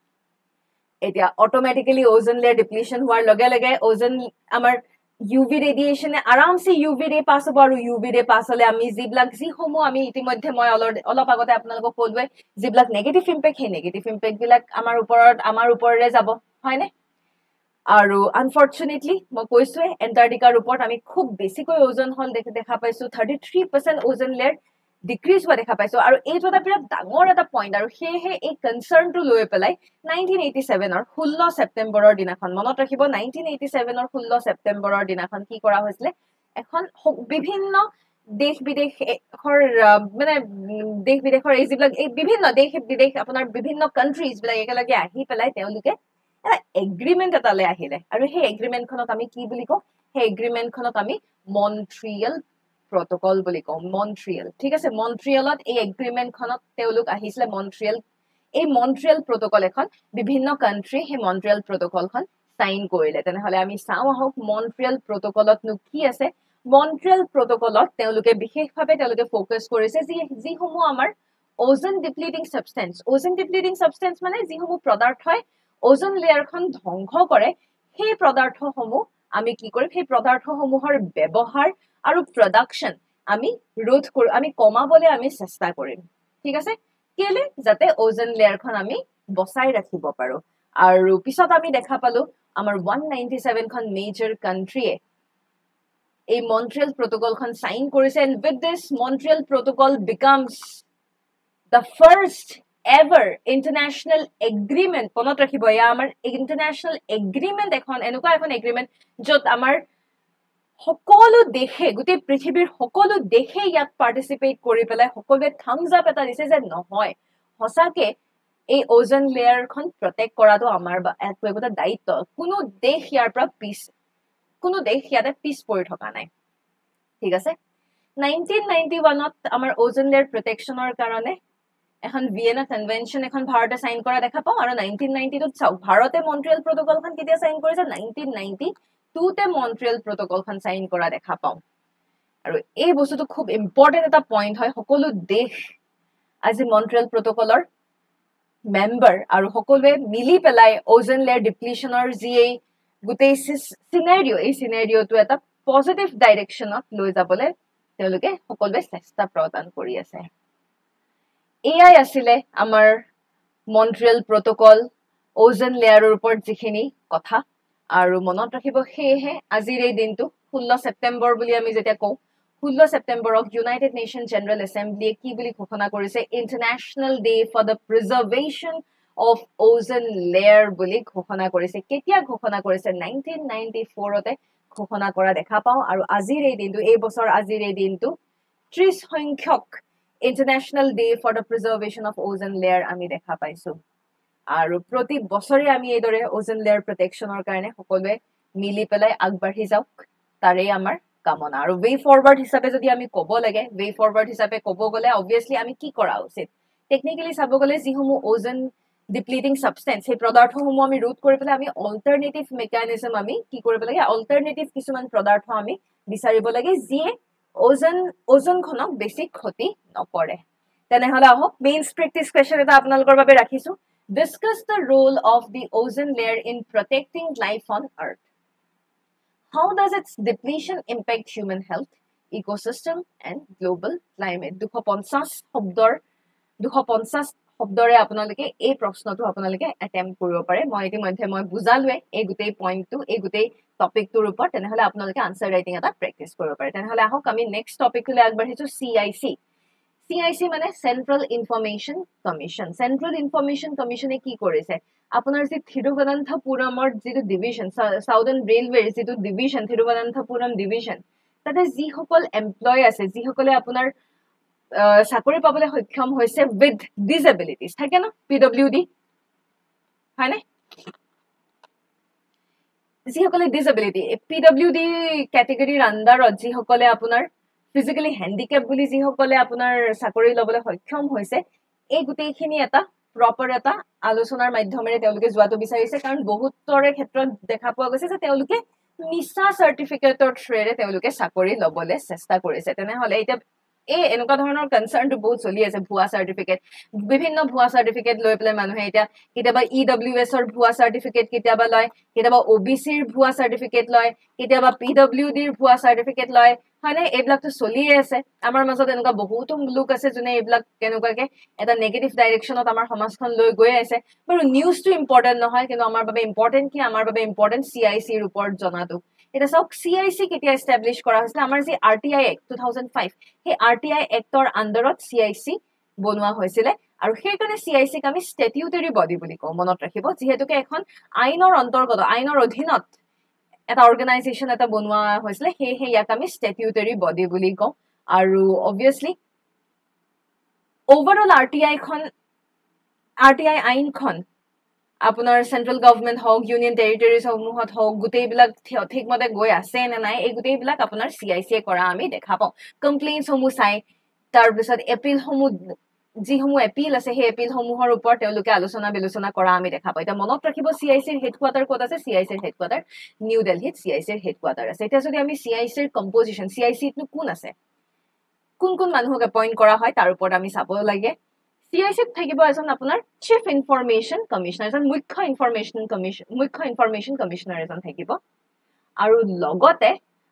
এতিয়া অটোমেটিক্যালি ওজন লেয়াৰ ডিপ্লিশন হোৱাৰ লগে লগে ওজন আমাৰ ইউভি ৰেডিয়েশ্যনে আৰামছে ইউভি ৰে পাছ হ'ব আৰু ইউভি ৰে পাছ হলে আমি যিসমূহ আমি ইতিমধ্যে মই অলপ আগতে আপোনালোকক ক'লোৱে যিবিলাক নেগেটিভ ইম্পেক্ট সেই নেগেটিভ ইম্পেক্ট বিলাক আমাৰ ওপৰৰে যাব হয়নে আৰু আনফৰ্চুনেটলি মই কৈছোৱে এণ্টাৰ্কটিকাৰ ওপৰত আমি খুব বেছিকৈ ওজন হল দেখা পাইছো 33% ওজন লেয়াৰ ডিক্ৰিজ হোৱা দেখা পাইছো আৰু এইটো এটা বিৰাট ডাঙৰ এটা পইণ্ট আৰু সেয়েহে এই কনচাৰ্ণটো লৈ পেলাই 1987 16 ছেপ্টেম্বৰৰ দিনাখন মনত ৰাখিব 1987 16 ছেপ্টেম্বৰৰ দিনাখন কি কৰা হৈছিলে এখন বিভিন্ন দেশ বিদেশৰ মানে দেশ বিদেশৰ এই যিবিলাক এই বিভিন্ন দেশ বিদেশ আপোনাৰ বিভিন্ন কাণ্ট্ৰিজ বিলাক একেলগে আহি পেলাই তেওঁলোকে এটা এগ্ৰিমেণ্ট এটালৈ আহিলে আৰু সেই এগ্ৰিমেণ্টখনক আমি কি বুলি কওঁ সেই এগ্ৰিমেণ্টখনক আমি মন্ট্ৰিয়েল প্ৰটকল বুলি কওঁ মন্ট্ৰিয়েল ঠিক আছে মন্ট্ৰিয়েলত এই এগ্ৰিমেণ্টখনত তেওঁলোক আহিছিলে এই মন্ট্ৰিয়েল প্ৰটকল এখন বিভিন্ন কাণ্ট্ৰি সেই মন্ট্ৰিয়েল প্ৰটকলখন সাইন কৰিলে তেনেহলে আমি চাওঁ আহক মন্ট্ৰিয়েল প্ৰটকলতনো কি আছে মন্ট্ৰিয়েল প্ৰটকলত তেওঁলোকে বিশেষভাৱে তেওঁলোকে ফোকাস কৰিছে যিসমূহ আমাৰ ওজন ডিপ্লিটিং সাবষ্টেন্স মানে যিসমূহ পদাৰ্থই ওজন লেয়াৰখন ধ্বংস কৰে সেই পদাৰ্থসমূহ আমি কি কৰিম সেই পদাৰ্থসমূহৰ ব্যৱহাৰ আৰু প্ৰডাকশন আমি ৰোধ কৰো আমি কমাবলৈ আমি চেষ্টা কৰিম ঠিক আছে কেলে যাতে ওজন লেয়াৰখন আমি বচাই ৰাখিব পাৰো আৰু পিছত আমি দেখা পালো আমাৰ 197 খন মেজৰ কাণ্ট্ৰিয়ে এই মন্ট্ৰিয়েল প্ৰটকলখন সাইন কৰিছে and with this Montreal Protocol becomes the first ever international agreement মনত ৰাখিব এয়া আমাৰ ইন্টাৰনেশ্যনেল এগ্ৰিমেণ্ট এনেকুৱা এখন এগ্ৰিমেণ্ট য'ত আমাৰ সকলো দেশে গোটেই পৃথিৱীৰ সকলো দেশে ইয়াত পাৰ্টিচিপেট কৰি পেলাই সকলোৱে থাম্বস আপ এটা দিছে যে নহয় সঁচাকে এই ওজন লেয়াৰখন প্ৰটেক্ট কৰাটো আমাৰ এটা দায়িত্ব কোনো দেশ ইয়াতে পিছ পৰি থকা নাই ঠিক আছে 1991ত আমাৰ ওজন লেয়াৰ প্ৰটেকশ্যনৰ কাৰণে এখন ভিয়েনা কনভেনশ্যন এখন ভাৰতে সাইন কৰা দেখা পাওঁ আৰু 1992ত চাওক ভাৰতে মন্ট্ৰিয়েল প্ৰটকলখন কেতিয়া সাইন কৰিছে 1992তে মন্ট্ৰিয়েল প্ৰটকলখন সাইন কৰা দেখা পাওঁ আৰু এই বস্তুটো খুব ইম্পৰ্টেন্ট এটা পইণ্ট হয় সকলো দেশ আজি মন্ট্ৰিয়েল প্ৰটকলৰ মেম্বাৰ আৰু সকলোৱে মিলি পেলাই ওজন লেয়াৰ ডিপ্লিশনৰ যি গোটেই সিনাৰিঅটো এটা পজিটিভ ডাইৰেকশ্যনত লৈ যাবলৈ তেওঁলোকে সকলোৱে চেষ্টা প্ৰদান কৰি আছে এয়াই আছিলে আমাৰ মন্ট্ৰিয়েল প্ৰটকল ওজন লেয়াৰৰ ওপৰত যিখিনি কথা আৰু মনত ৰাখিব সেয়েহে আজিৰ এই দিনটো 16 ছেপ্টেম্বৰ বুলি আমি যেতিয়া কওঁ 16 ছেপ্টেম্বৰক ইউনাইটেড নেশ্যন জেনাৰেল এছেম্বলিয়ে কি বুলি ঘোষণা কৰিছে international day for the preservation of ozone layer বুলি ঘোষণা কৰিছে কেতিয়া ঘোষণা কৰিছে 1994তে ঘোষণা কৰা দেখা পাওঁ আৰু আজিৰ এই দিনটো এই বছৰ আজিৰ এই দিনটো 30 সংখ্যক international day for the preservation of ozone layer আমি দেখা পাইছো আৰু প্ৰতি বছৰে আমি এইদৰে ওজন লেয়াৰ প্ৰটেকশ্যনৰ কাৰণে সকলোৱে মিলি পেলাই আগবাঢ়ি যাওক তাৰে আমাৰ কামনা আৰু ৱে ফৰৱাৰ্ড হিচাপে যদি আমি ক'ব লাগে ৱে ফৰৱাৰ্ড হিচাপে ক'ব গ'লে অবভিয়াছলি আমি কি কৰা উচিত টেকনিক্যালি চাব গ'লে যিসমূহ ওজন ডিপ্লিটিং সাবষ্টেন্স সেই পদাৰ্থসমূহ আমি ৰোধ কৰি পেলাই আমি অল্টাৰনেটিভ মেকানিজম আমি কি কৰিব লাগে অল্টাৰনেটিভ কিছুমান পদাৰ্থ আমি বিচাৰিব লাগে যিয়ে ওজনখনক বেছি ক্ষতি নকৰে তেনেহলে আহক মেইনছ প্ৰেক্টিছ কুৱেশ্যন এটা আপোনালোকৰ বাবে ৰাখিছো discuss the role of the ozone layer in protecting life on earth how does its depletion impact human health ecosystem and global climate 250 শব্দৰে আপোনালোকে এই প্ৰশ্নটো আপোনালোকে এটেম্প কৰিব পাৰে মই ইতিমধ্যে বুজালোৱে এই গোটেই পইণ্টটো এই গোটেই টপিকটোৰ ওপৰত তেনেহলে আপোনালোকে আনসাৰ ৰাইটিং এটা প্ৰেক্টিছ কৰিব পাৰে তেনেহলে আহক আমি নেক্সট টপিকলৈ আগবাঢ়িছো CIC CIC মানে central information commission central information কমিশনে কি কৰিছে আপোনাৰ যে থিৰুৱনন্তপুৰমৰ যেটো ডিভিজন সাউদার্ন ৰেলৱেৰ যেটো ডিভিজন থিৰুৱনন্তপুৰম ডিভিজন তাতে যিসকল এমপ্লয় আছে যিসকলে আপোনাৰ চাকৰি পাবলৈ সক্ষম হৈছে উইথ ডিসএবিলিটিজ থাকে না PWD হয় না যিসকলে ডিসএবিলিটি PWD ক্যাটেগরিৰ আন্ডাৰত যিসকলে আপোনাৰ ফিজিক্যালি হ্যান্ডিক্যাপ বুলি যিসকলে আপোনাৰ চাকৰি লবলৈ সক্ষম হৈছে এই গুটেইখিনি এটা প্ৰপাৰ এটা আলোচনাৰ মাধ্যমেৰে তেওঁলোকে যোৱাটো বিচাৰিছে কাৰণ বহুতৰে ক্ষেত্ৰত দেখা পোৱা গৈছে যে তেওঁলোকে মিছা সাৰ্টিফিকেটৰ থ্ৰুৰে তেওঁলোকে চাকৰি লবলৈ চেষ্টা কৰিছে তেনেহলে এটা এই এনেকুৱা ধৰণৰ কনসাৰ্নটো বহুত চলি আছে ভুৱা সাৰ্টিফিকেট বিভিন্ন ভুৱা সাৰ্টিফিকেট লৈ পেলাই মানুহে এটা কিতাবা EWS ৰ ভুৱা সাৰ্টিফিকেট কিতাবা লয় কিতাবা OBC ৰ ভুৱা সাৰ্টিফিকেট লয় কিতাবা PWD ৰ ভুৱা সাৰ্টিফিকেট লয় হয়নে এইবিলাকটো চলি আছে আমাৰ মাজত এনেকুৱা বহুতো লোক আছে যোনে এইবিলাক কেনেকুৱাকে এটা নেগেটিভ ডাইৰেকচনত আমাৰ সমাজখন লৈ গৈ আছে বাৰু নিউজটো ইম্পৰ্টেন্ট নহয় কিন্তু আমাৰ বাবে ইম্পৰ্টেন্ট কি আমাৰ বাবে ইম্পৰ্টেন্ট CIC ৰ ওপৰত জনাটো এটা সব CIC কেতিয়া এস্টাবলিশ কৰা হৈছিল আমাৰ যে RTI Act 2005 হে RTI Actৰ আন্ডাৰত CIC বনোৱা হৈছিল আৰু সেইকাৰণে CIC ক আমি স্ট্যাটিউটৰী বডি বুলি কওঁ মনত ৰাখিব যেহেতুকে এখন আইনৰ অন্তৰ্গত আইনৰ অধীনত এটা অৰ্গানাইজেচন এটা বনোৱা হৈছিল হে ইয়াক আমি স্ট্যাটিউটৰী বডি বুলি কওঁ আৰু obviously ওভাৰঅল RTI আইনখন আপোনাৰ সেন্ট্রাল গভর্নমেন্ট হক ইউনিয়ন টেৰিটৰিজ সমূহত হক গুটেইবিলাক ঠিকমতে গৈ আছে নে নাই এই গুটেইবিলাক আপোনাৰ CIC কৰা আমি দেখা পাওঁ কমপ্লেইনছ সমূহ চাই তাৰ পিছত এপিল সমূহ যিসমূহ এপিল আছে সেই এপিল সমূহৰ ওপৰত তেওঁলোকে আলোচনা বিলোচনা কৰা আমি দেখা পাওঁ এটা মনত ৰাখিব CIC ৰ হেডকোৱাৰ্টাৰ ক'ত আছে CIC ৰ হেডকোৱাৰ্টাৰ নিউ দিল্লীত CIC ৰ হেডকোৱাৰ্টাৰ আছে এটা যদি আমি CIC ৰ কম্পোজিশন CIC ত কোন আছে কোন কোন মানুহক এপইন্ট কৰা হয় তাৰ ওপৰত আমি চাব লাগে CIC ত থাকিব এজন আপোনাৰ চিফ ইনফৰমেশন কমিশনাৰ এজন মুখ্য ইনফৰমেশন কমিশনাৰ এজন থাকিব আৰু লগতে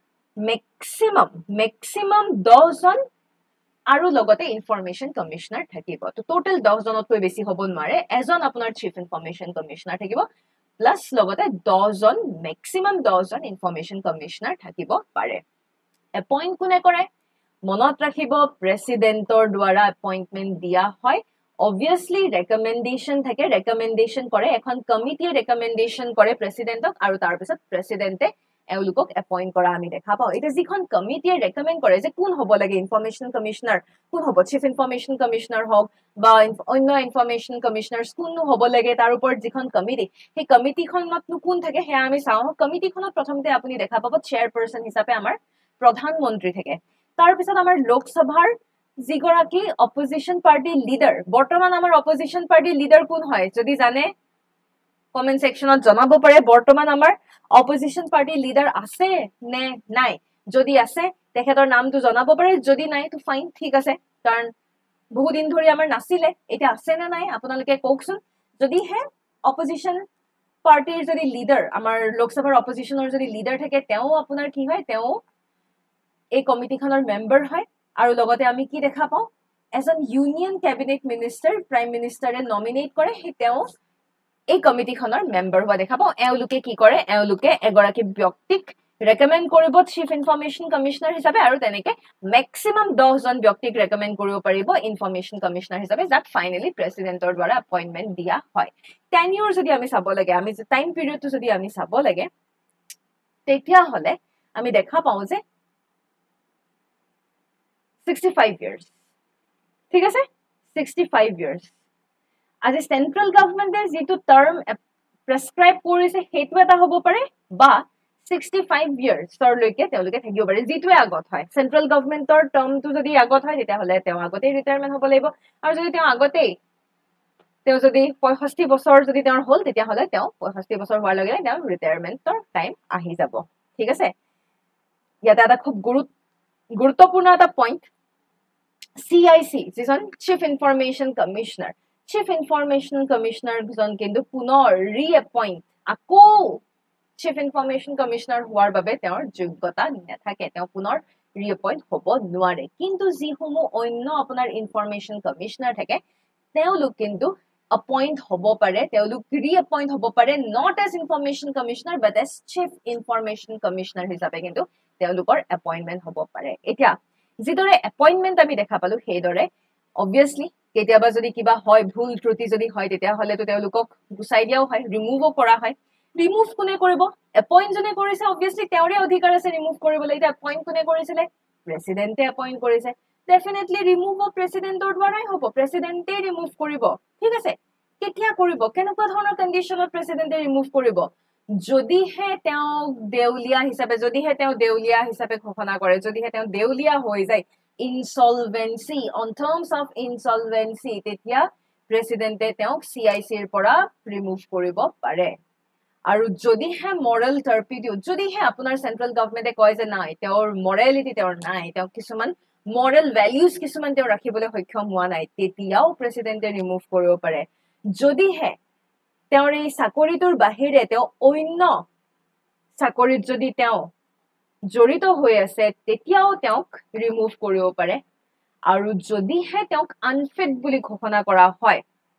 মেক্সিমাম 10 জন আৰু লগতে ইনফৰমেশন কমিশনাৰ থাকিব তো টোটাল 10 জনতকৈ বেছি হ'ব নোৱাৰে এজন আপোনাৰ চিফ ইনফৰমেশন কমিশনাৰ থাকিব প্লাস লগতে 10 জন মেক্সিমাম 10 জন ইনফৰমেশন কমিশনাৰ থাকিব পাৰে এপইন্ট কোনে কৰে মনত ৰাখিব প্ৰেসিডেন্টৰ দ্বাৰা এপইন্টমেন্ট দিয়া হয় obviously recommendation থাকে recommendation কৰে এখন কমিটিয়ে recommendation কৰে প্ৰেসিডেন্টক আৰু তাৰ পিছত প্ৰেসিডেন্টে এওঁলোকক এপইন্ট কৰা আমি দেখা পাওঁ এটা যিখন কমিটিয়ে ৰেকমেন্ড কৰে যে কোন হ'ব লাগে ইনফৰমেশন কমিশনাৰ কোন হ'ব চিফ ইনফৰমেশন কমিশনাৰ হওক বা অন্য ইনফৰমেশন কমিশনাৰছ কোন হ'ব লাগে তাৰ ওপৰত যিখন কমিটি সেই কমিটিখনত কোন থাকে হে আমি চাওঁ কমিটিখনত প্ৰথমতে আপুনি দেখা পাব চেয়াৰপাৰসন হিচাপে আমাৰ প্ৰধানমন্ত্ৰী থাকে তাৰ পিছত আমাৰ লোকসভাৰ যিগৰাকী অপজিশন পাৰ্টি লিডাৰ বৰ্তমান আমাৰ অপজিশন পাৰ্টি লিডাৰ কোন হয় যদি জানে কমেন্ট সেকশনত জনাব পাৰে বৰ্তমান আমাৰ অপজিশন পাৰ্টি লিডাৰ আছে নে নাই যদি আছে তেখেতৰ নামটো জনাব পাৰে যদি নাই তো ফাইন ঠিক আছে কাৰণ বহু দিন ধৰি আমাৰ নাছিলে এটা আছে নে নাই আপোনালোকে কওকচোন যদি হে অপজিশন পাৰ্টিৰ যদি লিডাৰ আমাৰ লোকসভাৰ অপজিশনৰ যদি লিডাৰ থাকে তেওঁ আপোনাৰ কি হয় তেওঁ এই কমিটিখনৰ মেম্বাৰ হয় আৰু লগতে আমি কি দেখা পাওঁ এজন ইউনিয়ন ক্যাবিনেট মিনিষ্টাৰ প্ৰাইম মিনিষ্টাৰে নমিনেট কৰে হে তেওঁ এই কমিটিখনৰ মেম্বাৰ হোৱা দেখা পাওঁ এওঁলোকে কি কৰে এওঁলোকে এগৰাকী ব্যক্তিক ৰেকমেন্ড কৰিব চিফ ইনফৰমেশন কমিশনাৰ হিচাপে আৰু তেনেকে মেক্সিমাম 10 জন ব্যক্তিক ৰেকমেন্ড কৰিব পাৰিব ইনফৰমেশন কমিশনাৰ হিচাপে যাক ফাইনালি প্ৰেসিডেন্টৰ দ্বাৰা এপইন্টমেন্ট দিয়া হয় টেনিউৰ যদি আমি চাব লাগে আমি যে টাইম পিৰিয়ডটো যদি আমি চাব লাগে তেতিয়া হলে আমি দেখা পাওঁ যে 65 years ঠিক আছে 65 years আজি সেন্ট্রাল গভর্নমেন্টে যেটো টার্ম প্রেসক্রাইব কৰিছে হেতু এটা হ'ব পাৰে বা 65 years লৈকে তেওঁলোকে থাকিব পাৰে যেটোৱে আগত হয় সেন্ট্রাল গভর্নমেন্টৰ টার্মটো যদি আগত হয় তেতিয়া হলে তেওঁ আগতে ৰিটায়াৰমেন্ট হ'ব লাগিব আৰু যদি তেওঁ আগতেই তেওঁ যদি 65 বছৰ যদি তেওঁৰ হল তেতিয়া হলে তেওঁ 65 বছৰ হোৱাৰ লগে তেওঁ ৰিটায়াৰমেন্টৰ টাইম আহি যাব ঠিক আছে ইয়াতে এটা খুব গুৰুত্বপূৰ্ণ এটা পইণ্ট CIC যিজন chief information commissioner chief information commissioner জন কিন্তু পুনৰ ৰিএপইন্ট আকৌ চিফ ইনফৰমেশন কমিশনাৰ হোৱাৰ বাবে তেওঁৰ যোগ্যতা নাথাকে তেওঁ পুনৰ ৰিএপইন্ট হ'ব নোৱাৰে কিন্তু যিসমূহ অন্য আপোনাৰ ইনফৰমেশন কমিশনাৰ থাকে তেওঁলোক কিন্তু appoint হ'ব পাৰে তেওঁলোক ৰিএপইন্ট হ'ব পাৰে not as information commissioner but as chief information commissioner হিচাপে কিন্তু তেওঁলোকৰ এপইন্টমেন্ট হ'ব পাৰে এতিয়া যিদৰে এপইন্টমেন্ট আমি দেখা পালো সেইদৰে obviously কেতিয়াবা যদি কিবা হয় ভুল ত্ৰুটি যদি হয় তেতিয়া হলে তো তেওঁলোকক গুচাই দিয়াও হয় ৰিমুভও কৰা হয় ৰিমুভ কোনে কৰিব এপইণ্ট জনে কৰিছে obviously তেওঁৰে অধিকাৰ আছে ৰিমুভ কৰিবলৈ এটা এপইণ্ট কোনে কৰিছিলে প্ৰেসিডেন্টে এপইণ্ট কৰিছে definitely remove of প্ৰেসিডেন্টৰ দ্বাৰাই হ'ব প্ৰেসিডেন্টে ৰিমুভ কৰিব ঠিক আছে কেতিয়া কৰিব কেনেকুৱা ধৰণৰ কন্ডিশনত প্ৰেসিডেন্টে ৰিমুভ কৰিব যদিহে তেওঁ দেউলিয়া হিচাপে ঘোষণা কৰে যদিহে তেওঁ দেউলিয়া হৈ যায় insolvency on terms of insolvency তেতিয়া প্ৰেসিডেন্টে তেওঁক CIC ৰ পৰা ৰিমুভ কৰিব পাৰে আৰু যদিহে moral turpitude যদিহে আপোনাৰ সেন্ট্ৰেল গভৰ্নমেন্টে কয় যে নাই তেওঁৰ morality তেওঁৰ নাই তেওঁ কিছুমান moral values কিছুমান তেওঁ ৰাখিবলৈ সক্ষম হোৱা নাই তেতিয়াও প্ৰেসিডেন্টে ৰিমুভ কৰিব পাৰে যদিহে তেওঁৰ এই চাকৰিটোৰ বাহিৰে তেওঁ অন্য চাকৰিত যদি তেওঁ জড়িত হৈ আছে তেতিয়াও তেওঁক ৰিমুভ কৰিব পাৰে আৰু যদিহে তেওঁক আনফিট বুলি ঘোষণা কৰা হয়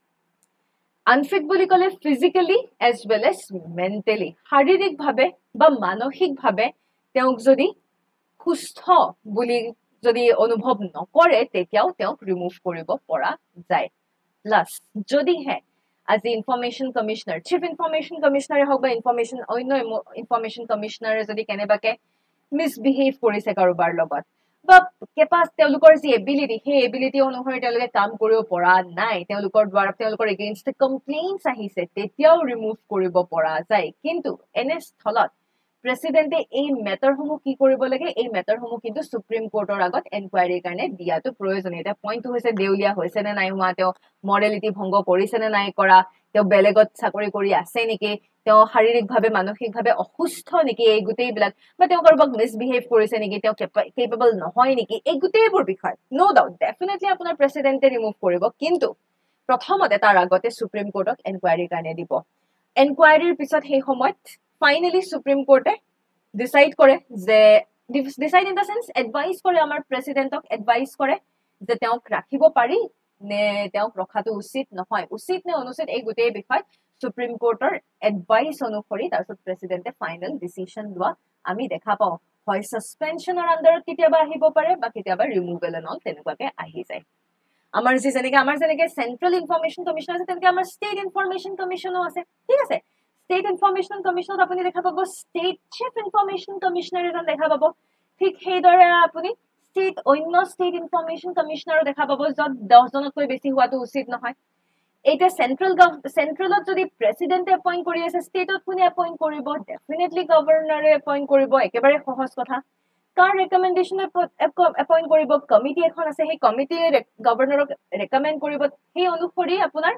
আনফিট বুলি ক'লে physically as well as mentally শাৰীৰিকভাৱে বা মানসিকভাৱে তেওঁক যদি সুস্থ বুলি যদি অনুভৱ নকৰে তেতিয়াও তেওঁক ৰিমুভ কৰিব পৰা যায় প্লাস যদিহে আজি ইনফৰমেশন কমিশনাৰ চিফ ইনফৰমেশন কমিশনাৰে হওক বা অন্য ইনফৰমেশন কমিশনাৰে যদি কেনেবাকে মিসবিহেভ কৰিছে কাৰোবাৰ লগত বা কেপাস তেওঁলোকৰ যি এবিলিটি সেই এবিলিটি অনুসৰি তেওঁলোকে কাম কৰিব পৰা নাই তেওঁলোকৰ দ্বাৰা তেওঁলোকৰ এগেইনষ্ট কমপ্লেইনছ আহিছে তেতিয়াও ৰিমুভ কৰিব পৰা যায় কিন্তু এনে স্থলত প্ৰেসিডেন্টে এই মেটাৰসমূহ কি কৰিব লাগে এই মেটাৰসমূহ কিন্তু সুপ্ৰিম কোৰ্টৰ আগত এনকুৱাইৰিৰ কাৰণে দিয়াটো প্ৰয়োজনীয় এটা পইণ্টটো হৈছে দেউলিয়া হৈছে নে নাই হোৱা তেওঁ মৰেলিটি ভংগ কৰিছে নে নাই কৰা তেওঁ বেলেগত চাকৰি কৰি আছে নেকি তেওঁ শাৰীৰিকভাৱে মানসিকভাৱে অসুস্থ নেকি এই গোটেইবিলাক বা তেওঁ কাৰোবাক মিসবিহেভ কৰিছে নেকি তেওঁ কেপেবল নহয় নেকি এই গোটেইবোৰ বিষয় নো ডাউট ডেফিনেটলি আপোনাৰ প্ৰেসিডেন্টে ৰিমুভ কৰিব কিন্তু প্ৰথমতে তাৰ আগতে সুপ্ৰিম কোৰ্টক এনকুৱাইৰিৰ কাৰণে দিব এনকুৱাইৰিৰ পিছত সেই সময়ত ফাইনালি সুপ্ৰিম কোৰ্টে ডিসাইড কৰে যে decide in the sense advise কৰে আমাৰ প্ৰেসিডেন্টক এডভাইস কৰে যে তেওঁক ৰাখিব পাৰি নে তেওঁক ৰখাটো উচিত নহয় উচিত নে অনুচিত এই গোটেই বিষয় সুপ্ৰিম কোৰ্টৰ এডভাইস অনুসৰি তাৰপিছত প্ৰেসিডেন্টে ফাইনাল ডিসিশন লোৱা আমি দেখা পাওঁ হয় সাসপেনশনৰ আন্ডাৰত কেতিয়াবা আহিব পাৰে বা কেতিয়াবা ৰিমুভেল এণ্ড অল তেনেকুৱাকে আহি যায় আমাৰ যেনেকে সেন্ট্ৰেল ইনফৰমেশন কমিশন আছে তেনেকে আমাৰ ষ্টেট ইনফৰমেশন কমিশনো আছে ঠিক আছে ষ্টেট ইনফৰমেশন কমিশনত আপুনি দেখা পাব ষ্টেট চিফ ইনফৰমেশন কমিশনাৰ এজন দেখা পাব ঠিক সেইদৰে আপুনি অন্য ষ্টেট ইনফৰমেশন কমিশনাৰো দেখা পাব যত 10 জনতকৈ বেছি হোৱাটো উচিত নহয় এটা সেন্ট্ৰেলত যদি প্ৰেসিডেন্টে এপইণ্ট কৰি আছে ষ্টেটত কোনে এপইণ্ট কৰিব ডেফিনেটলি গভৰ্ণৰে এপইণ্ট কৰিব একেবাৰে সহজ কথা কাৰ ৰেকমেন্ডেশন এপইণ্ট কৰিব কমিটি এখন আছে সেই কমিটিয়ে গভৰ্ণৰক ৰেকমেন্ড কৰিব সেই অনুসৰি আপোনাৰ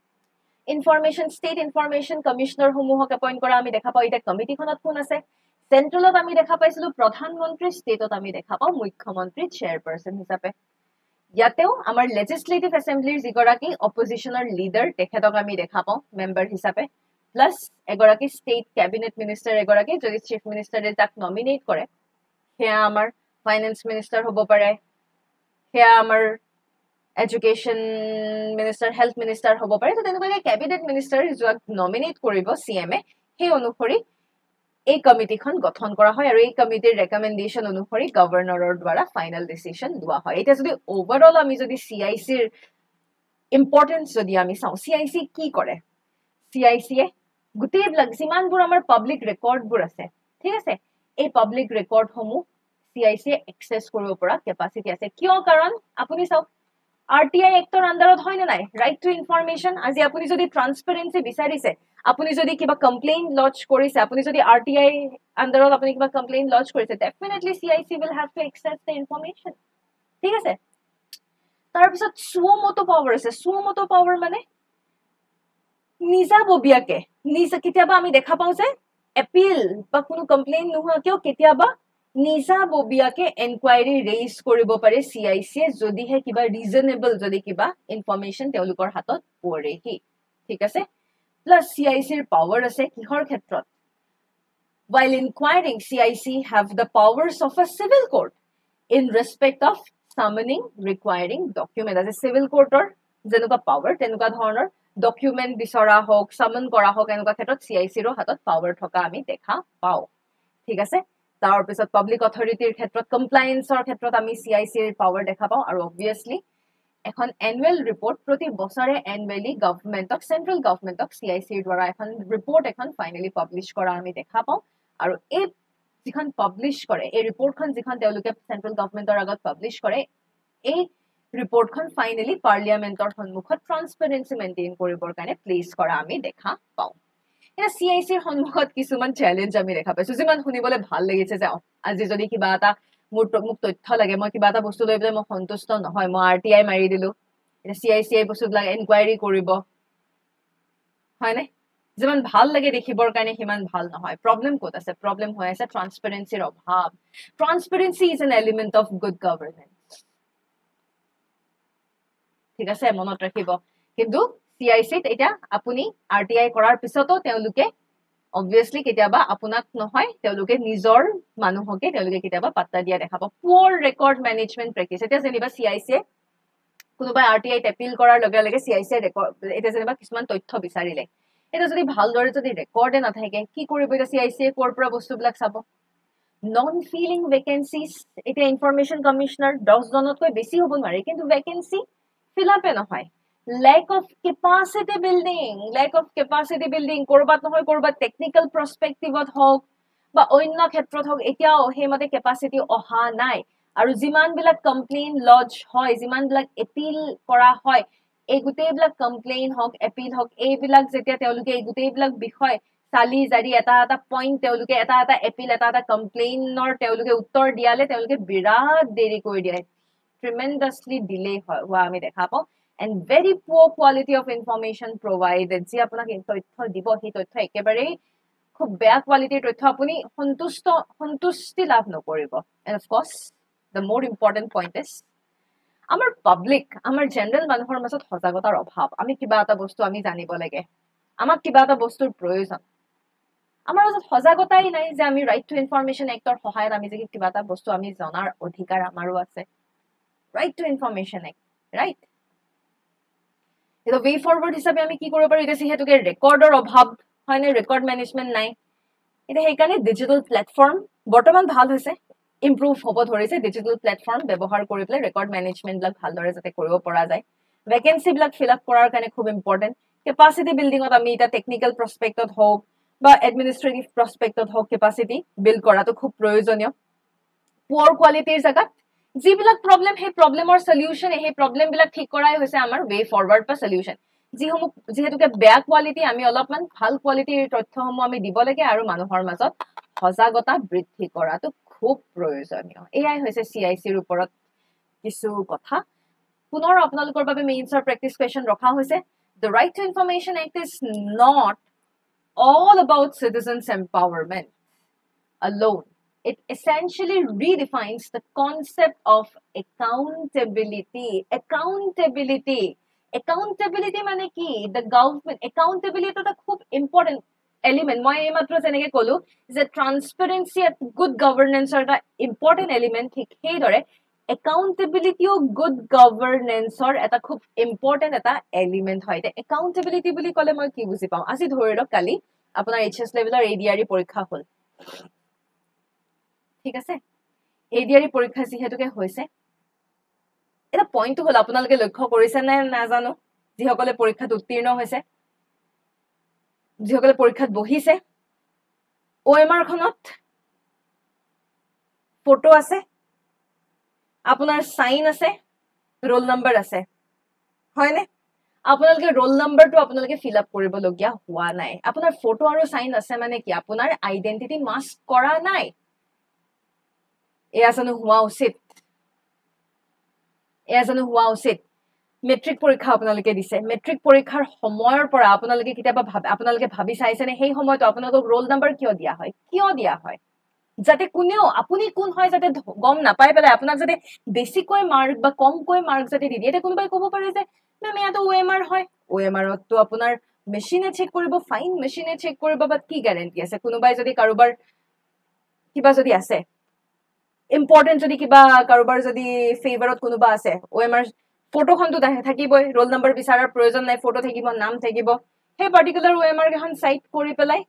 ষ্টেট ইনফৰমেশন কমিশনাৰ সমূহক এপইণ্ট কৰা আমি দেখা পাওঁ এটা কমিটিখনত কোন আছে সেন্ট্ৰেলত আমি দেখা পাইছিলো প্ৰধানমন্ত্ৰী ষ্টেটত আমি দেখা পাওঁ মুখ্যমন্ত্ৰী চেয়াৰপাৰসন হিচাপে ইয়াতেও আমাৰ লেজিসলেটিভ এছেম্বলিৰ যিগৰাকী অপজিশনৰ লিডাৰ তেখেতক আমি দেখা পাওঁ মেম্বাৰ হিচাপে প্লাস এগৰাকী ষ্টেট কেবিনেট মিনিষ্টাৰ এগৰাকী যদি চিফ মিনিষ্টাৰে তাক নমিনেট কৰে সেয়া আমাৰ ফাইনেন্স মিনিষ্টাৰ হ'ব পাৰে সেয়া আমাৰ এডুকেশ্যন মিনিষ্টাৰ হেল্থ মিনিষ্টাৰ হ'ব পাৰে তো তেনেকুৱাকে কেবিনেট মিনিষ্টাৰ যাক নমিনেট কৰিব CM সেই অনুসৰি এই কমিটিখন গঠন কৰা হয় আৰু এই কমিটিৰ ৰেকমেন্ডেশন অনুসৰি গভৰ্ণৰৰ দ্বাৰা ফাইনাল ডিসিশন লোৱা হয় এটা যদি ওভাৰঅল আমি যদি CIC ৰ ইম্পৰ্টেন্স যদি আমি চাওঁ CIC কি কৰে CIC এ গোটেইবিলাক যিমানবোৰ আমাৰ পাব্লিক ৰেকৰ্ডবোৰ আছে ঠিক আছে এই পাব্লিক ৰেকৰ্ডসমূহ CIC এক্সেছ কৰিব পৰা কেপাচিটি আছে কিয় কাৰণ আপুনি চাওক RTI এক্টৰ আন্ডাৰত হয় না নাই ৰাইট টু ইনফৰমেশন আজি আপুনি যদি ট্ৰান্সপাৰেন্সি বিচাৰিছে আপুনি যদি কিবা কমপ্লেইন লজ কৰিছে আপুনি যদি RTI আন্ডাৰত আপুনি কিবা কমপ্লেইন লজ কৰিছে definitely CIC will have to access the information ঠিক আছে তাৰ পিছত সুমোটো পাৱাৰ আছে সুমোটো পাৱাৰ মানে নিজাববীয়াকে কেতিয়াবা আমি দেখা পাওঁ যে এপিল বা কোনো কমপ্লেইন নোহোৱা কিয় কেতিয়াবা নিজাববীয়াকে এনকুৱাইৰি ৰেইজ কৰিব পাৰে CIC যদিহে কিবা ৰিজনেবল যদি কিবা ইনফৰমেশন তেওঁলোকৰ হাতত পৰেহি ঠিক আছে প্লাস CIC ৰ পাৱাৰ আছে কিহৰ ক্ষেত্ৰত while inquiring CIC have the powers of a civil court in respect of summoning requiring document as a civil courtor যেনেকুৱা পাৱাৰ তেনেকুৱা ধৰণৰ ডকুমেন্ট বিচৰা হোক সামন কৰা হোক এনেকুৱা ক্ষেত্ৰত CIC ৰ হাতত পাৱাৰ থকা আমি দেখা পাও ঠিক আছে তাৰ পিছত পাব্লিক অথৰিটিৰ ক্ষেত্ৰত কমপ্লায়েন্সৰ ক্ষেত্ৰত আমি CIC ৰ পাৱাৰ দেখা পাও আৰু obviously এখন এনুৱেল ৰিপৰ্ট প্ৰতি বছৰে এনুৱেলি গভৰ্ণমেণ্টক চেন্ট্ৰেল গভৰ্ণমেণ্টক CICৰ দ্বাৰা এখন ৰিপৰ্ট এখন ফাইনেলি পাব্লিছ কৰা আমি দেখা পাওঁ আৰু এই যিখন পাব্লিছ কৰে এই ৰিপৰ্টখন যিখন তেওঁলোকে চেন্ট্ৰেল গভৰ্ণমেণ্টৰ আগত পাব্লিছ কৰে এই ৰিপৰ্টখন ফাইনেলি পাৰ্লিয়ামেণ্টৰ সন্মুখত ট্ৰান্সপাৰেন্সি মেইনটেইন কৰিবৰ কাৰণে প্লেচ কৰা আমি দেখা পাওঁ এতিয়া CICৰ সন্মুখত কিছুমান চেলেঞ্জ আমি দেখা পাইছো যিমান শুনিবলৈ ভাল লাগিছে যে আজি যদি কিবা এটা মোক তথ্য লাগে মই কিবা এটা বস্তু লৈ পেলাই মই সন্তুষ্ট নহয় মই RTI মাৰি দিলো এটা CICI বস্তুবিলাক ইনকুৱাইৰি কৰিব হয়নে যিমান ভাল লাগে দেখিবৰ কাৰণে সিমান ভাল নহয় প্ৰবলেম ক'ত আছে প্ৰবলেম হৈ আছে ট্ৰান্সপাৰেন্সিৰ অভাৱ transparency is an element of good governance ঠিক আছে মনত ৰাখিব কিন্তু CICত এতিয়া আপুনি RTI কৰাৰ পিছতো তেওঁলোকে obviously কেতিয়াবা আপোনাক নহয় তেওঁলোকে নিজৰ মানুহকে তেওঁলোকে কেতিয়াবা পাত্তা দিয়া দেখা পাব পুৱাৰ ৰেকৰ্ড মেনেজমেন্ট প্ৰেক্টিছ এতিয়া যেনিবা CICয়ে কোনোবাই RTIত এপিল কৰাৰ লগে লগে CICয়ে ৰেকৰ্ড এটা যেনিবা কিছুমান তথ্য বিচাৰিলে এটা যদি ভালদৰে যদি ৰেকৰ্ডে নাথাকে কি কৰিব এটা CICয়ে কোৰ পৰা বস্তুবিলাক চাব নন ফিলিং ভেকেন্সিজ এটা ইনফৰমেশন কমিশনাৰ 10 জনতকৈ বেছি হ'ব নোৱাৰে কিন্তু ভেকেন্সি ফিল আপে নহয় lack of capacity building কৰবাত নহয় কৰবাত টেকনিক্যাল পাৰ্সপেক্টিভত হওক বা অন্য ক্ষেত্ৰত হওক এতিয়াও হেমতে ক্যাপাসিটি অহা নাই আৰু যিমান বিলাক কমপ্লেইন লজ হয় যিমান বিলাক এপিল কৰা হয় এই গুটেইবিলাক কমপ্লেইন হওক এপিল হওক এইবিলাক যেতিয়া তেওঁলোকে এই গুটেইবিলাক বিষয় চালি জাৰি এটা এটা পইণ্ট তেওঁলোকে এটা এটা এপিল এটা এটা কমপ্লেইনৰ তেওঁলোকে উত্তৰ দিয়ালে তেওঁলোকে বিৰাট দেৰি কৰি দিয়ে tremendously delay হোৱা আমি দেখা পাওঁ and very poor quality of information provided যি আপোনাক তথ্য দিব সেই তথ্য একেবাৰে খুব বেয়া কোৱালিটিৰ তথ্য আপুনি সন্তুষ্টি লাভ নকৰিব and of course the more important point is আমাৰ পাব্লিক আমাৰ জেনাৰেল মানুহৰ মাজত সজাগতাৰ অভাৱ আমি কিবা এটা বস্তু আমি জানিব লাগে আমাক কিবা এটা বস্তুৰ প্ৰয়োজন আমাৰ মাজত সজাগতাই নাই যে আমি ৰাইট টু ইনফৰমেশন এক্টৰ সহায়ত আমি যে কিবা এটা বস্তু আমি জনাৰ অধিকাৰ আমাৰো আছে right to information act right এটা way forward হিসাবে আমি কি কৰিব পাৰো এটা সিহেতুকে ৰেকৰ্ডৰ অভাৱ হয়নে ৰেকৰ্ড মেনেজমেন্ট নাই এটা হেকানে ডিজিটাল প্ল্যাটফৰ্ম বৰ্তমান ভাল হৈছে ইমপ্ৰুভ হ'ব ধৰিছে ডিজিটাল প্ল্যাটফৰ্ম ব্যৱহাৰ কৰি পেলাই ৰেকৰ্ড মেনেজমেন্ট বিলাক ভালদৰে যাতে কৰিব পৰা যায় ভেকেন্সি বিলাক ফিল আপ কৰাৰ কাৰণে খুব ইম্পৰ্টেন্ট ক্যাপাসিটি বিল্ডিংত আমি এটা টেকনিক্যাল পাৰ্সপেক্টিভত হওক বা এডমিনিষ্ট্ৰেটিভ পাৰ্সপেক্টিভত হওক ক্যাপাসিটি বিল্ড কৰাটো খুব প্ৰয়োজনীয় পুৱাৰ কোৱালিটিৰ জায়গা যিবিলাক প্ৰবলেম হে প্ৰবলেমৰ সলিউশন হে প্ৰবলেম বিলাক ঠিক কৰাই হৈছে আমাৰ ৱে ফৰৱাৰ্ড বা সলিউশন যেহেতুকে বেয়া কোৱালিটি আমি অলপমান ভাল কোৱালিটিৰ তথ্যসমূহ আমি দিব লাগে আৰু মানুহৰ মাজত সজাগতা বৃদ্ধি কৰাটো খুব প্ৰয়োজনীয় এয়াই হৈছে CICৰ ওপৰত কিছু কথা পুনৰ আপোনালোকৰ বাবে মেইনছৰ প্ৰেক্টিছ কোৱেশ্চন ৰখা হৈছে the right to information act is not all about citizens empowerment alone it essentially redefines the concept of accountability মানে কি the government accountability is a খুব important element মই এইমাত্ৰ যেনেকে কলো যে transparency and good governance are the important element ঠিক সেইদৰে accountability O good governance or এটা খুব important এটা element হয় তে accountability বুলি কলে মই কি বুজি পাওঁ আজি ধৰি লওক কালি আপোনাৰ HS লেভেলৰ ADRE পৰীক্ষা হ'ল ঠিক আছে ADRE পৰীক্ষা যিহেতুকে হৈছে এটা পইণ্টটো হল আপোনালোকে লক্ষ্য কৰিছে নে নাজানো যিসকলে পৰীক্ষাত উত্তীৰ্ণ হৈছে যিসকলে পৰীক্ষাত বহিছে OMR খনত ফটো আছে আপোনাৰ সাইন আছে ৰোল নম্বৰ আছে হয়নে আপোনালোকে ৰোল নম্বৰটো আপোনালোকে ফিল আপ কৰিব লগিয়া হোৱা নাই আপোনাৰ ফটো আৰু সাইন আছে মানে কি আপোনাৰ আইডেন্টিটি মাস্ক কৰা নাই এয়া জানো হোৱা উচিত মেট্ৰিক পৰীক্ষা আপোনালোকে দিছে মেট্ৰিক পৰীক্ষাৰ সময়ৰ পৰা আপোনালোকে কিতাবা আপোনালোকে ভাবি চাইছেনে সেই সময়টো আপোনালোকক ৰোল নম্বৰ কিয় দিয়া হয় যাতে কোনেও আপুনি কোন হয় যাতে গম নাপাই পেলাই আপোনাক যাতে বেছিকৈ মাৰ্ক বা কমকৈ মাৰ্ক যাতে দি দিয়ে কোনোবাই ক'ব পাৰে যে মেম ইয়াতো OMR হয় OMR তো আপোনাৰ মেচিনে চেক কৰিব ফাইন মেচিনে চেক কৰিব বাট কি গ্যাৰান্টি আছে কোনোবাই যদি কাৰোবাৰ কিবা যদি আছে ইম্পৰ্টেন্ট যদি কিবা কাৰোবাৰ যদি ফেভাৰত কোনোবা আছে OMR ফটোখনটো থাকিবই ৰোল নম্বৰ বিচাৰাৰ প্ৰয়োজন নাই ফটো থাকিব নাম থাকিব হে পাৰ্টিকুলাৰ OMR এখন সাইট কৰি পেলাই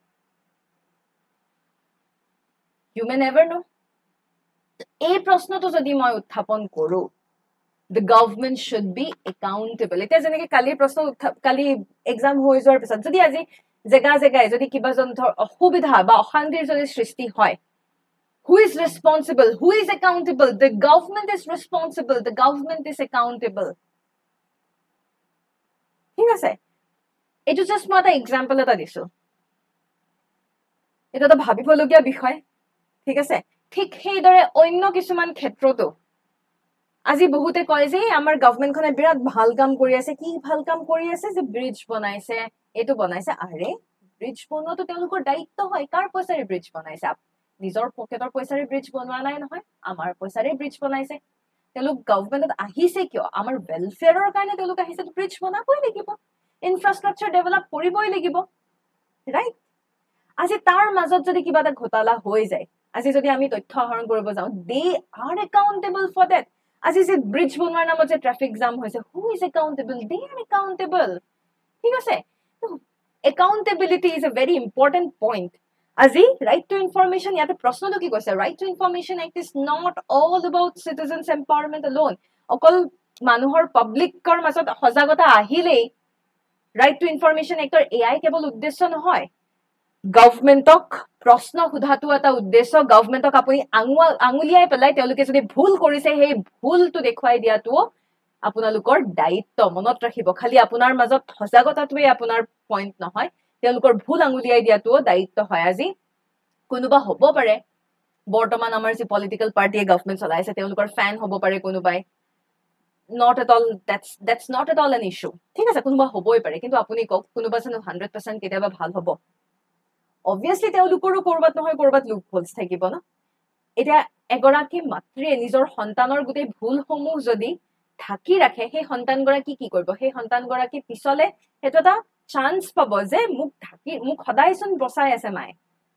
you may never know এই প্ৰশ্নটো যদি মই উত্থাপন কৰো the government should be accountable. It is যেনেকৈ কালি প্ৰশ্ন কালি এক্সাম হৈ যোৱাৰ পিছত যদি আজি জেগা জেগাই যদি কিবা জন্তৰ অসুবিধা বা অশান্তিৰ যদি সৃষ্টি হয়, who is responsible? Who is accountable? The government is responsible. The government is accountable. ঠিক আছে, এইটো জাষ্ট মই এটা এক্সাম্পল এটা দিছো, এটা এটা ভাবিবলগীয়া বিষয়। ঠিক আছে, ঠিক সেইদৰে অন্য কিছুমান ক্ষেত্ৰতো আজি বহুতে কয় যে আমাৰ গভৰ্ণমেণ্টখনে বিৰাট ভাল কাম কৰি আছে। কি ভাল কাম কৰি আছে? যে ব্ৰিজ বনাইছে, এইটো বনাইছে। আৰে ব্ৰিজ বনোৱাটো তেওঁলোকৰ দায়িত্ব হয়। কাৰ পইচাৰে ব্ৰিজ বনাইছে? নিজৰ পকেটৰ পইচাৰে ব্ৰিজ বনোৱা নাই নহয়, আমাৰ পইচাৰে ব্ৰিজ বনাইছে। তেওঁলোক গভৰ্ণমেণ্টত আহিছে কিয়? আমাৰ ৱেলফেয়াৰৰ কাৰণে তেওঁলোক আহিছে। ব্ৰিজ বনাবই লাগিব, ইনফ্ৰাষ্ট্ৰাকচাৰ ডেভেলপ কৰিবই লাগিব, ৰাইট? আজি তাৰ মাজত যদি কিবা এটা ঘোটালা হৈ যায়, আজি যদি আমি তথ্য আহৰণ কৰিব যাওঁ, they are accountable for that. আজি যে ব্ৰিজ বনোৱাৰ নামত যে ট্ৰেফিক জাম হৈছে, who is accountable? They are accountable. ঠিক আছে, accountability is a very important point. আজি ৰাইট টু ইনফৰমেশ্যন, ইয়াতে প্ৰশ্নটো কি কৈছে? Right to information act is not all about citizens empowerment alone. অকল মানুহৰ পাব্লিকৰ মাজত সজাগতা আহিলেই ৰাইট টু ইনফৰমেশ্যন এক্টৰ এয়াই কেৱল উদ্দেশ্য নহয়। গভৰ্ণমেণ্টক প্ৰশ্ন সোধাটো এটা উদ্দেশ্য। গভৰ্ণমেণ্টক আপুনি আঙুলিয়াই পেলাই তেওঁলোকে যদি ভুল কৰিছে, সেই ভুলটো দেখুৱাই দিয়াটো আপোনালোকৰ দায়িত্ব। মনত ৰাখিব, খালি আপোনাৰ মাজত সজাগতাটোৱে আপোনাৰ পইণ্ট নহয়, তেওঁলোকৰ ভুল আঙুলিয়াই দিয়াটোও দায়িত্ব হয়। আজি কোনোবা হ'ব পাৰে, বৰ্তমান আমাৰ যি পলিটিকেল পাৰ্টিয়ে গভৰ্ণমেণ্ট চলাইছে তেওঁলোকৰ ফেন হ'ব পাৰে কোনোবাই, not at all, that's not at all an issue. ঠিক আছে, কোনোবা হ'বই পাৰে, কিন্তু আপুনি কওক কোনোবা জানো 100% কেতিয়াবা ভাল হ'ব? অবভিয়াছলি তেওঁলোকৰো কৰবাত নহয় কৰবাত লুপ হোলছ থাকিব ন। এতিয়া এগৰাকী মাতৃয়ে নিজৰ সন্তানৰ গোটেই ভুলসমূহ যদি ঢাকি ৰাখে, সেই সন্তানগৰাকী কি কৰিব? সেই সন্তানগৰাকী পিছলে সেইটো এটা চান্স পাব যে মোক সদায়চোন বচাই আছে মায়ে,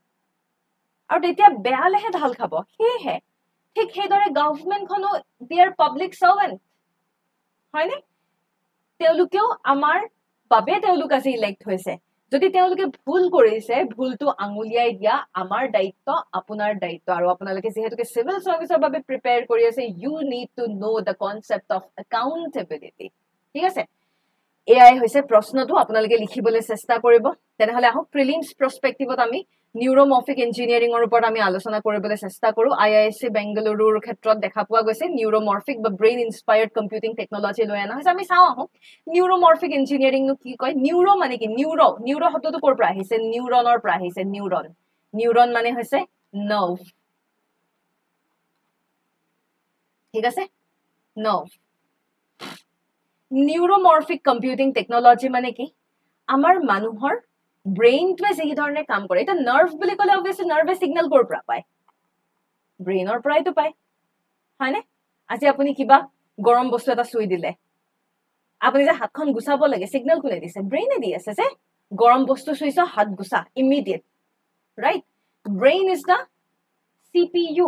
আৰু তেতিয়া বেয়ালেহে ঢাল খাব। সেয়েহে ঠিক সেইদৰে গভৰ্ণমেণ্টখনো দেয়াৰ পাব্লিক চাৰ্ভেণ্ট, হয়নে? তেওঁলোকেও আমাৰ বাবে তেওঁলোক আজি ইলেক্ট হৈছে। যদি তেওঁলোকে ভুল কৰিছে, ভুলটো আঙুলিয়াই দিয়া আমাৰ দায়িত্ব, আপোনাৰ দায়িত্ব। আৰু আপোনালোকে যিহেতুকে চিভিল চাৰ্ভিচৰ বাবে প্ৰিপেয়াৰ কৰি আছে, you need to know the concept of accountability. ঠিক আছে, এয়াই হৈছে প্ৰশ্নটো, আপোনালোকে লিখিবলৈ চেষ্টা কৰিব। তেনেহলে আহক প্ৰিলিমছ প্ৰস্পেক্টিভত আমি নিউৰমৰ্ফিক ইঞ্জিনিয়াৰিঙৰ ওপৰত আমি আলোচনা কৰিবলৈ চেষ্টা কৰোঁ। IISc বেংগালুৰুৰ ক্ষেত্ৰত দেখা পোৱা গৈছে নিউৰমৰ্ফিক বা ব্ৰেইন ইনস্পায়াৰ্ড কম্পিউটিং টেকনলজি লৈ অনা হৈছে। আমি চাওঁ আহোঁ নিউৰমৰ্ফিক ইঞ্জিনিয়াৰিংনো কি কয়। নিউৰ মানে কি? নিউৰ শব্দটো ক'ৰ পৰা আহিছে? নিউৰনৰ পৰা আহিছে। নিউৰন মানে হৈছে নাৰ্ভ। ঠিক আছে, নাৰ্ভ। নিউৰমৰ্ফিক কম্পিউটিং টেকনলজি মানে কি? আমাৰ মানুহৰ ব্ৰেইনটোৱে যি ধৰণে কাম কৰে। এতিয়া নাৰ্ভ বুলি ক'লে অবভিয়াছলি নাৰ্ভে চিগনেল ক'ৰ পৰা পায়? ব্ৰেইনৰ পৰাইতো পায়, হয়নে? আজি আপুনি কিবা গৰম বস্তু এটা চুই দিলে, আপুনি যে হাতখন গুচাব লাগে, চিগনেল কোনে দিছে? ব্ৰেইনে দি আছে যে গৰম বস্তু চুইছ, হাত গুচা, immediate, right? Brain is the CPU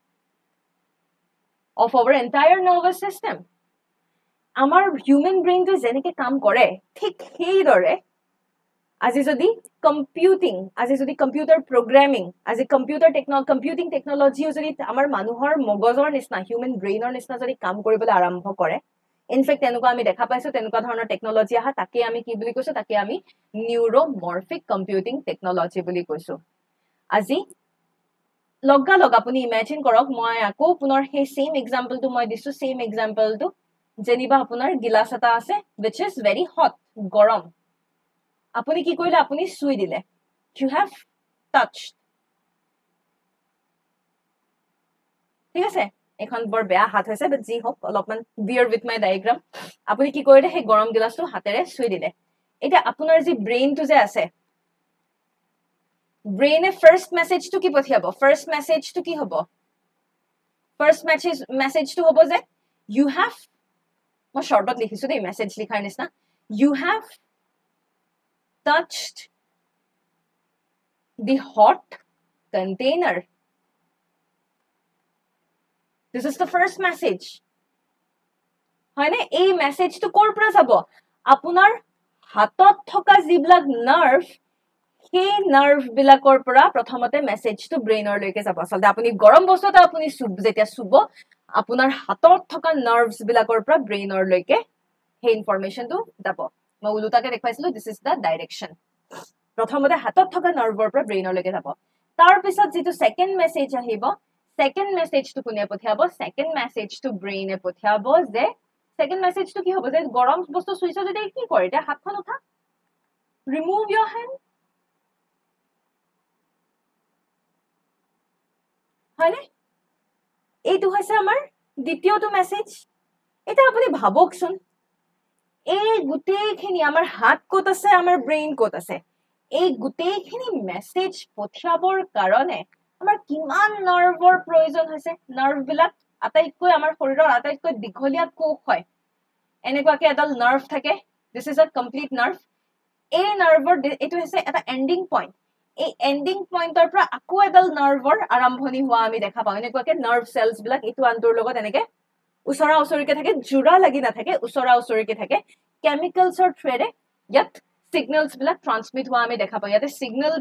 of our entire nervous system. আমাৰ হিউমেন ব্ৰেইনটোৱে যেনেকে কাম কৰে, ঠিক সেইদৰে আজি যদি কম্পিউটাৰ প্ৰগ্ৰেমিং, আজি কম্পিউটিং টেকনলজিও যদি আমাৰ মানুহৰ মগজৰ নিচিনা, হিউমেন ব্ৰেইনৰ নিচিনা যদি কাম কৰিবলৈ আৰম্ভ কৰে, ইনফেক্ট তেনেকুৱা আমি দেখা পাইছো, তেনেকুৱা ধৰণৰ টেকনলজি আহা, তাকে আমি কি বুলি কৈছো? তাকে আমি নিউৰমৰ্ফিক কম্পিউটিং টেকনলজি বুলি কৈছো। আজি লগালগ আপুনি ইমেজিন কৰক, মই আকৌ পুনৰ সেই সেম এক্সাম্পলটো মই দিছো। সেম এক্সাম্পলটো যেনিবা আপোনাৰ গিলাচ এটা আছে which is very hot, গৰম। আপুনি কি কৰিলে? আপুনি চুই দিলে, you have touched। ঠিক আছে, এখন বৰ বেয়া হাত হৈছে, বাট যি হওক, অলপমান bear with my diagram। আপুনি কি কৰিলে? সেই গৰম গিলাচটো হাতেৰে চুই দিলে। এতিয়া আপোনাৰ যি ব্ৰেইনটো যে আছে, ব্ৰেইনে ফাৰ্ষ্ট মেছেজটো কি পঠিয়াব? ফাৰ্ষ্ট মেছেজটো কি হ'ব? ফাৰ্ষ্ট মেছেজটো হ'ব যে you have, মই শৰ্টত লিখিছো দেই মেছেজ লিখাৰ নিচিনা, you have touched the hot container. This is the first message, হয়নে? এই মেছেজটো ক'ৰ পৰা যাব? আপোনাৰ হাতত থকা যিবিলাক নাৰ্ভ, সেই নাৰ্ভ বিলাকৰ পৰা প্ৰথমতে মেছেজটো ব্ৰেইনৰ লৈকে যাব আচলতে আপুনি গৰম বস্তু এটা আপুনি যেতিয়া চুব আপোনাৰ হাতত থকা নাৰ্ভছ বিলাকৰ পৰা ব্ৰেইনৰ লৈকে সেই ইনফৰমেশনটো যাব মই উলুটাকে দেখাইছিলো দিস ইজ দা ডাইৰেকশন প্ৰথমতে হাতত থকা নাৰ্ভৰ পৰা ব্ৰেইনৰ লৈকে যাব তাৰ পিছত যেটো সেকেন্ড মেছেজ আহিব সেকেন্ড মেছেজটো কোনে পঠিয়াব সেকেন্ড মেছেজটো ব্ৰেইনে পঠিয়াব যে সেকেন্ড মেছেজটো কি হ'ব যে গৰম বস্তু চুইছ যদি কি কৰে এটা হাতখন উঠা remove your hand হয়নে এইটো হৈছে আমাৰ দ্বিতীয়টো মেছেজ এটা আপুনি ভাবকচোন এই গুটেইখিনি আমাৰ হাত কোত আছে আমাৰ ব্ৰেইন কোত আছে এই গুটেইখিনি মেছেজ পঠিয়াবৰ কাৰণে আমাৰ কিমান নাৰ্ভৰ প্ৰয়োজন হৈছে নাৰ্ভ বিলাক আটাইতকৈ আমাৰ শৰীৰৰ আটাইতকৈ দীঘলীয়া কোষ হয় এনেকুৱাকে এডাল নাৰ্ভ থাকে this is a complete nerve এই নাৰ্ভৰ এটো হৈছে এটা এন্ডিং পইণ্ট এই এন্ডিং পইণ্টৰ পৰা আকৌ এডাল নাৰ্ভৰ আৰম্ভণি হোৱা আমি দেখা পাওঁ এনেকুৱাকে নাৰ্ভ সেলস বিলাক এটো আন্তৰ লগত এনেকে উছৰা উছৰিকে থাকে জুৰা লাগি না থাকে উছৰা উছৰিকে থাকে কেমিকেলছৰ থ্ৰেৰে ইয়াত সিগনেলছ বিলাক ট্ৰান্সমিট হোৱা আমি দেখা পাওঁ ইয়াতে সিগনেল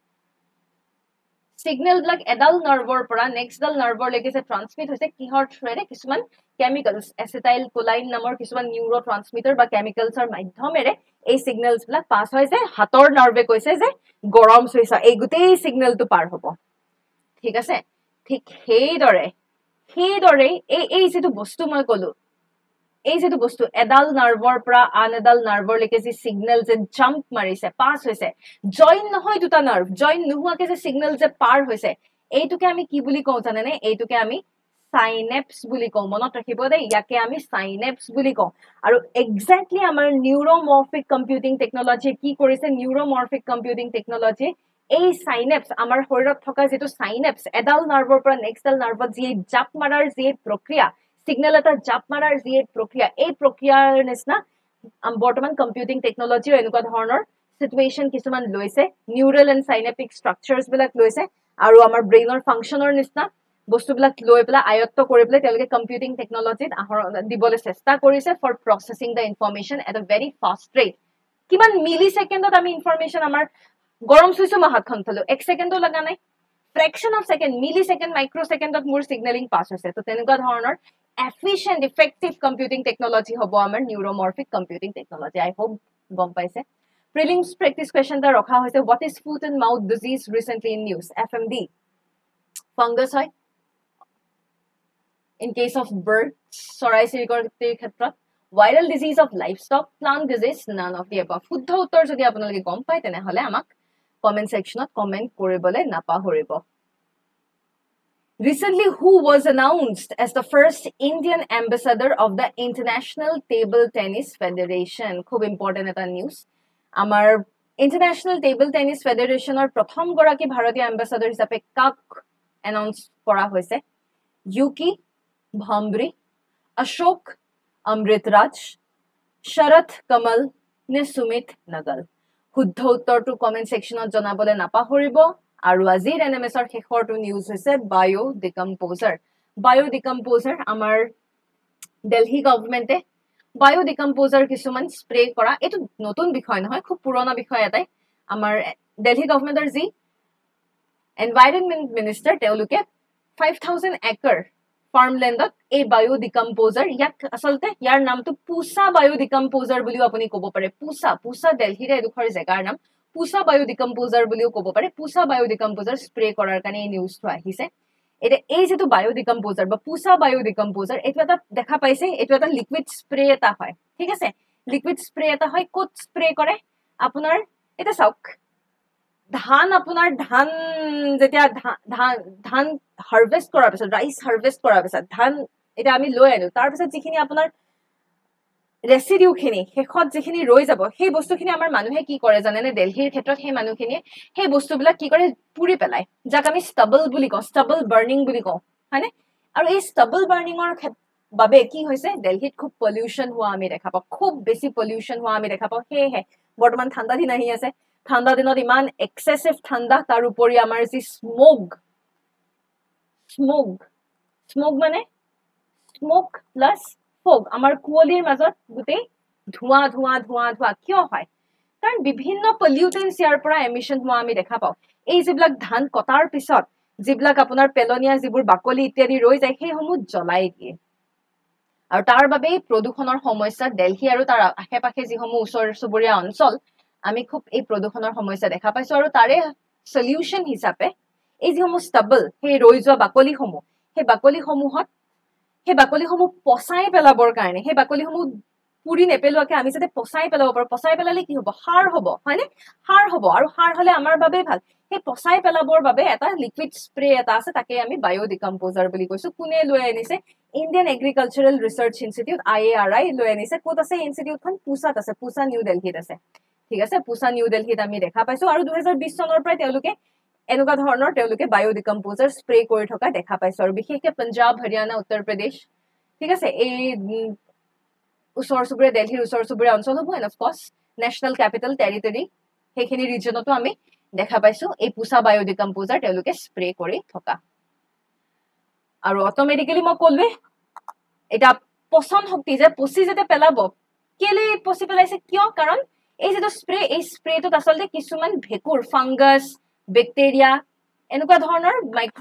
বিলাক এডাল নাৰ্ভৰ পৰা নেক্সট ডাল নাৰ্ভৰ লৈকে যে ট্ৰান্সমিট হৈছে কিহৰ থ্ৰেৰে কিছুমান কেমিকেলছ এচিটাইল কোলাইন নামৰ কিছুমান নিউৰো ট্ৰান্সমিটাৰ বা কেমিকেলছৰ মাধ্যমেৰে এই সিগনেলছ বিলাক পাস হয় যে হাতৰ নাৰ্ভে কৈছে যে গৰম চুইছা এই গুটেই সিগনেলটো পাৰ হ'ব ঠিক আছে ঠিক সেইদৰে এই যেটো বস্তু মই কলো এই যেটো বস্তু এডাল নাৰ্ভৰ পৰা আন এডাল নাৰ্ভৰ লৈকে যে সিগনেল যে জাম্প মাৰিছে পাস হৈছে জয়েন নহয় দুটা নাৰ্ভ জয়েন নোহোৱাকে যে সিগনেল যে পাৰ হৈছে এইটোকে আমি কি বুলি কওঁ জানেনে এইটোকে আমি সাইনেপস বুলি কওঁ মনত ৰাখিব দে ইয়াকে আমি সাইনেপস বুলি কওঁ আৰু এক্স্যাক্টলি আমাৰ নিউৰোমৰফিক কম্পিউটিং টেকনলজি কি কৰিছে নিউৰোমৰফিক কম্পিউটিং টেকনলজি এই সাইনেপস আমাৰ শৰীৰত থকা যেটো সাইনেপস এডাল নাৰ্ভৰ পৰা নেক্সট ডাল নাৰ্ভত যি জাপ মাৰাৰ যি প্ৰক্ৰিয়া সিগনেল এটা জাপ মাৰাৰ যি প্ৰক্ৰিয়া এই প্ৰক্ৰিয়াৰ নিচিনা বৰ্তমান কম্পিউটিং টেকনলজি এনেকুৱা ধৰণৰ সিচুৱেশন কিছুমান লৈছে নিউৰেল এণ্ড সাইনেপিক ষ্ট্ৰাকচাৰছ বিলাক লৈছে আৰু আমাৰ ব্ৰেইনৰ ফাংচনৰ নিচিনা বস্তুবিলাক লৈ পেলা আয়ত্ত কৰি পেলাই তেওঁলোকে কম্পিউটিং টেকনলজিত দিবলৈ চেষ্টা কৰিছে for processing the information at a very fast rate কিমান মিলি সেকেন্ডত আমি ইনফৰমেশন আমাৰ গৰম চুইছো হাতখন থলো 1 সেকেন্ডও লাগা নাই fraction of second milli second microsecond of more signaling pass hoise to tenuka dhoroner efficient effective computing technology hobo amar neuromorphic computing technology I hope gom paise prelims practice question ta rakha hoise what is foot and mouth disease recently in news fmd fungus hoy in case of birds sorai sirikor khetrot viral disease of livestock plant disease none of the above শুদ্ধ উত্তৰ যদি আপোনালোকে গম পায় তেনে হলে আমাক comment section of comment koribole napahoribo recently who was announced as the first Indian ambassador of the International Table Tennis Federation khub important eta news amar International Table Tennis Federation or prothom goraki bharatiya ambassador hisabe kak announce kora hoise Yuki Bhambre Ashok Amritraj Sharath Kamal ne Sumit Nagal শুদ্ধ উত্তৰটো comment সেকশনত জনাবলে নাপাহৰিব আৰু আজিৰ এনএমএছৰ শেষৰটো news হৈছে বায়ো ডিকম্পোজাৰ আমাৰ দিল্লী গভৰ্ণমেন্টে বায়ো ডিকম্পোজাৰ কিছুমান স্প্ৰে কৰা এটো নতুন বিষয় নহয় খুব পুৰণা বিষয় এটাই আমাৰ দিল্লী গভৰ্ণমেন্টৰ যি এনভাইৰনমেন্ট মিনিষ্টাৰ তেওঁলোকে 5000 একৰ farmlandত এই বায়ো ডিকম্পোজাৰ ইয়াক আসলতে ইয়াৰ নামটো পুসা বায়ো ডিকম্পোজাৰ বুলিও আপুনি ক'ব পাৰে পুসা দিল্লীৰ এডোখৰ জেগাৰ নাম পুসা বায়ো ডিকম্পোজাৰ বুলিও ক'ব পাৰে পুসা বায়ো ডিকম্পোজাৰ স্প্ৰে কৰাৰ কাৰণে এই নিউজটো আহিছে এটা এই যেটো বায়ো ডিকম্পোজাৰ বা পুসা বায়ো ডিকম্পোজাৰ এটো এটা দেখা পাইছে এটো এটা লিকুইড স্প্ৰে এটা হয় ঠিক আছে লিকুইড স্প্ৰে এটা হয় কোট স্প্ৰে কৰে আপোনাৰ এটা চাওক ধান আপোনাৰ ধান যেতিয়া ধান হারভেস্ট কৰাৰ পিছত ৰাইস হারভেস্ট কৰাৰ পিছত ধান এটা আমি লৈ আনো তাৰ পিছত যিখিনি আপোনাৰ ৰেসিডিউ খিনি হেখত যিখিনি ৰৈ যাব সেই বস্তুখিনি আমাৰ মানুহে কি কৰে জানেনে দিল্লীৰ ক্ষেত্ৰত সেই মানুহখিনি সেই বস্তুবিলাক কি কৰে পুৰি পেলাই যাক আমি ষ্টাবল বুলি কওঁ ষ্টাবল বাৰ্নিং বুলি কওঁ হয়নে আৰু এই ষ্টাবল বাৰ্নিংৰ বাবে কি হৈছে দিল্লীত খুব পলিউশন হোৱা আমি দেখা পাওঁ খুব বেছি পলিউশন হোৱা আমি দেখা পাওঁ হেহে বৰ্তমান ঠাণ্ডা দিন আহি আছে ঠাণ্ডা দিনত ইমান এক্সেসিভ ঠাণ্ডা তাৰ উপৰি আমাৰ যি স্মোক মানে স্মোক প্লাস ফগ আমাৰ কুৱলীৰ মাজত গুটেই ধোঁৱা কিয় হয় কাৰণ বিভিন্ন পলিউটেন্স ইয়াৰ পৰা এমিশন হোৱা আমি দেখা পাওঁ এই যিবিলাক ধান কটাৰ পিছত যিবিলাক আপোনাৰ পেলনীয়া যিবোৰ বাকলি ইত্যাদি ৰৈ যায় সেইসমূহ জ্বলাই দিয়ে আৰু তাৰ বাবে প্ৰদূষণৰ সমস্যা দিল্লী আৰু তাৰ আশে-পাশে যিসমূহ ওচৰ চুবুৰীয়া অঞ্চল আমি খুব এই প্ৰদূষণৰ সমস্যা দেখা পাইছো আৰু তাৰে সলিউশন হিচাপে এই যিসমূহ ষ্টাবল সেই ৰৈ যোৱা বাকলিসমূহ সেই বাকলিসমূহ পচাই পেলাবৰ কাৰণে সেই বাকলিসমূহ পুৰি নেপেলোৱাকে আমি যাতে পচাই পেলাব পাৰো পচাই পেলালে কি হ'ব সাৰ হ'ব হয়নে সাৰ হ'ব আৰু সাৰ হলে আমাৰ বাবে ভাল সেই পচাই পেলাবৰ বাবে এটা লিকুইড স্প্ৰে এটা আছে তাকে আমি বায়োডিকম্পোজাৰ বুলি কৈছো কোনে লৈ আনিছে Indian agricultural research institute IARI লৈ আনিছে ক'ত আছে ইনষ্টিটিউটখন পুছাত আছে পুছা নিউ দিল্লীত আছে ঠিক আছে পুছা নিউ দিল্লীত আমি দেখা পাইছো আৰু 2020 চনৰ পৰা তেওঁলোকে এনেকুৱা ধৰণৰ তেওঁলোকে বায়োডিকম্পোজাৰ স্প্ৰে কৰি থকা দেখা পাইছো আৰু বিশেষকৈ পঞ্জাব হৰিয়ানা উত্তৰ প্ৰদেশ ঠিক আছে এই ওচৰ চুবুৰীয়া দিল্লীৰ ওচৰ চুবুৰীয়া অঞ্চল হ'ব and of course national capital territory সেইখিনি ৰিজনতো আমি দেখা পাইছো এই পুছা বায়োডিকম্পোজাৰ তেওঁলোকে স্প্ৰে কৰি থকা আৰু অটোমেটিক্যালি মই কলোৱে এটা পচন শক্তি যে পচি যেতে পেলাব কেলে পচি পেলাইছে কিয় কাৰণ এই যেটো স্প্ৰে এই স্প্ৰেটোত আচলতে কিছুমান ভেকুৰ ফাংগাছ বেক্টেৰিয়া এনেকুৱা ধৰণৰ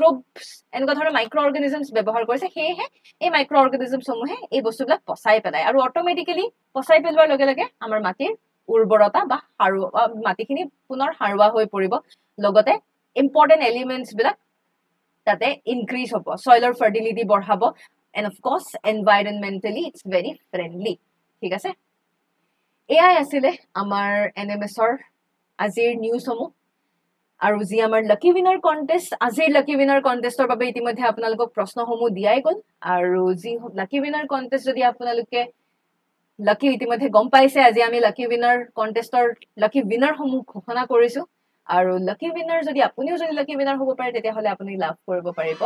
মাইক্ৰ অৰ্গানিজমছ ব্যৱহাৰ কৰিছে সেয়েহে এই মাইক্ৰ অৰ্গানিজমছ সমূহে এই বস্তুবিলাক পচাই পেলায় আৰু অটোমেটিক্যালি পচাই পেলোৱাৰ লগে লগে আমাৰ মাটিৰ উৰ্বৰতা বা মাটিখিনি পুনৰ সাৰুৱা হৈ পৰিব লগতে ইম্পৰ্টেন্ট এলিমেন্টছ বিলাক তাতে ইনক্ৰিজ হ'ব সয়লৰ ফাৰ্টিলিটি বঢ়াব and of course environmentally it's very friendly ঠিক আছে এয়াই আছিলে আমাৰ NMSৰ আজিৰ নিউজসমূহ আৰু যি আমাৰ লাকি উইনাৰ কন্টেষ্ট আজিৰ লাকি উইনাৰ কন্টেষ্টৰ বাবে ইতিমধ্যে আপোনালোকক প্ৰশ্নসমূহ দিয়াই গ'ল আৰু যি লাকি উইনাৰ কন্টেষ্ট যদি আপোনালোকে লাকি ইতিমধ্যে গম পাইছে আজি আমি লাকি উইনাৰ কন্টেষ্টৰ লাকি উইনাৰসমূহ ঘোষণা কৰিছো আৰু লাকি উইনাৰ যদি আপুনিও যদি লাকি উইনাৰ হ'ব পাৰে তেতিয়াহ'লে আপুনি লাভ কৰিব পাৰিব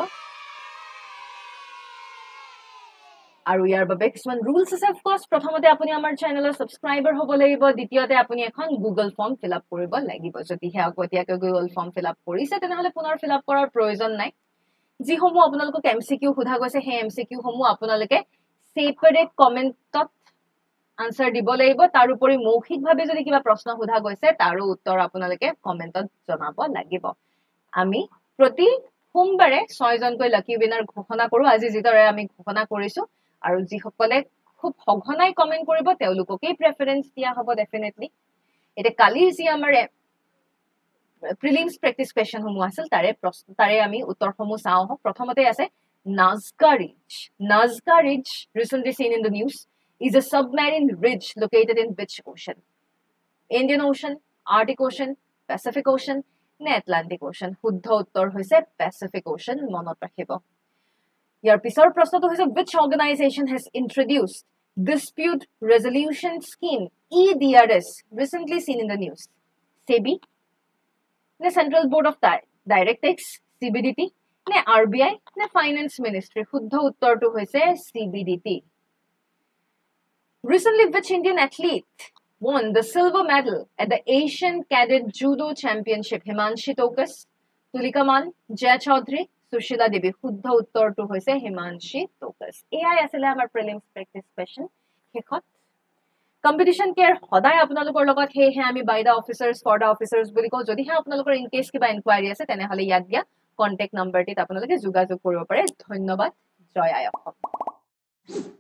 আৰু ইয়াৰ বাবে কিছুমান ৰুলছ আছে অফ কোৰ্স প্ৰথমতে আপুনি আমাৰ চেনেলৰ সাবস্ক্ৰাইবাৰ হ'ব লাগিব দ্বিতীয়তে আপুনি এখন গুগল ফৰ্ম ফিল আপ কৰিব লাগিব যদিহে আগতীয়াকৈ গুগল ফৰ্ম ফিল আপ কৰিছে তেনেহ'লে পুনৰ ফিল আপ কৰাৰ প্ৰয়োজন নাই যিসমূহ আপোনালোকক MCQ সোধা গৈছে সেই MCQ সমূহ আপোনালোকে সেপাৰেট কমেন্টত আনসাৰ দিব লাগিব তাৰ উপৰি মৌখিকভাৱে যদি কিবা প্ৰশ্ন সোধা গৈছে তাৰো উত্তৰ আপোনালোকে কমেন্টত জনাব লাগিব আমি প্ৰতি সোমবাৰে 6 জনকৈ লাকি উইনাৰ ঘোষণা কৰো আজি যিদৰে আমি ঘোষণা কৰিছো আৰু যিসকলে খুব সঘনাই কমেন্ট কৰিব তেওঁলোককেই প্ৰেফাৰেন্স দিয়া হ'ব ডেফিনেটলি এটা কালিৰ যি আমাৰ প্ৰিলিমছ প্ৰেক্টিছ কুৱেশ্যন সমূহ আছিল তাৰে আমি উত্তৰসমূহ চাওঁ প্ৰথমতে আছে Nazca Ridge recently seen in the news is a submarine ridge located in which ocean Indian Ocean Arctic Ocean Pacific Ocean নে Atlantic Ocean শুদ্ধ উত্তৰ হৈছে Pacific Ocean মনত ৰাখিব ইয়াৰ পিছৰ প্ৰশ্নটো হৈছে which organization has introduced dispute resolution scheme EDRS recently seen in the news SEBI নে Central Board of Direct Tax CBDT নে RBI নে Finance Ministry শুদ্ধ উত্তৰটো হৈছে CBDT Recently which Indian athlete won the silver medal at the Asian Cadet Judo Championship Himanshi Tokas Tulika Man Jaya Chaudhary Sushila Devi শুদ্ধ উত্তৰটো হৈছে Himanshi Tokas এয়াই আছিল আমাৰ প্ৰিলিমছ প্ৰেক্টিছ কুৱেশ্যন শেষত কম্পিটিশন কেয়াৰ সদায় আপোনালোকৰ লগত হে আমি বাই দা অফিচাৰ্স ফৰ দা অফিচাৰ্স বুলি কওঁ যদিহে আপোনালোকৰ ইন কেছ কিবা ইনকুৱাৰী আছে তেনেহ'লে ইয়াত দিয়া কন্টেক্ট নম্বৰটিত আপোনালোকে যোগাযোগ কৰিব পাৰে ধন্যবাদ জয় আই অসম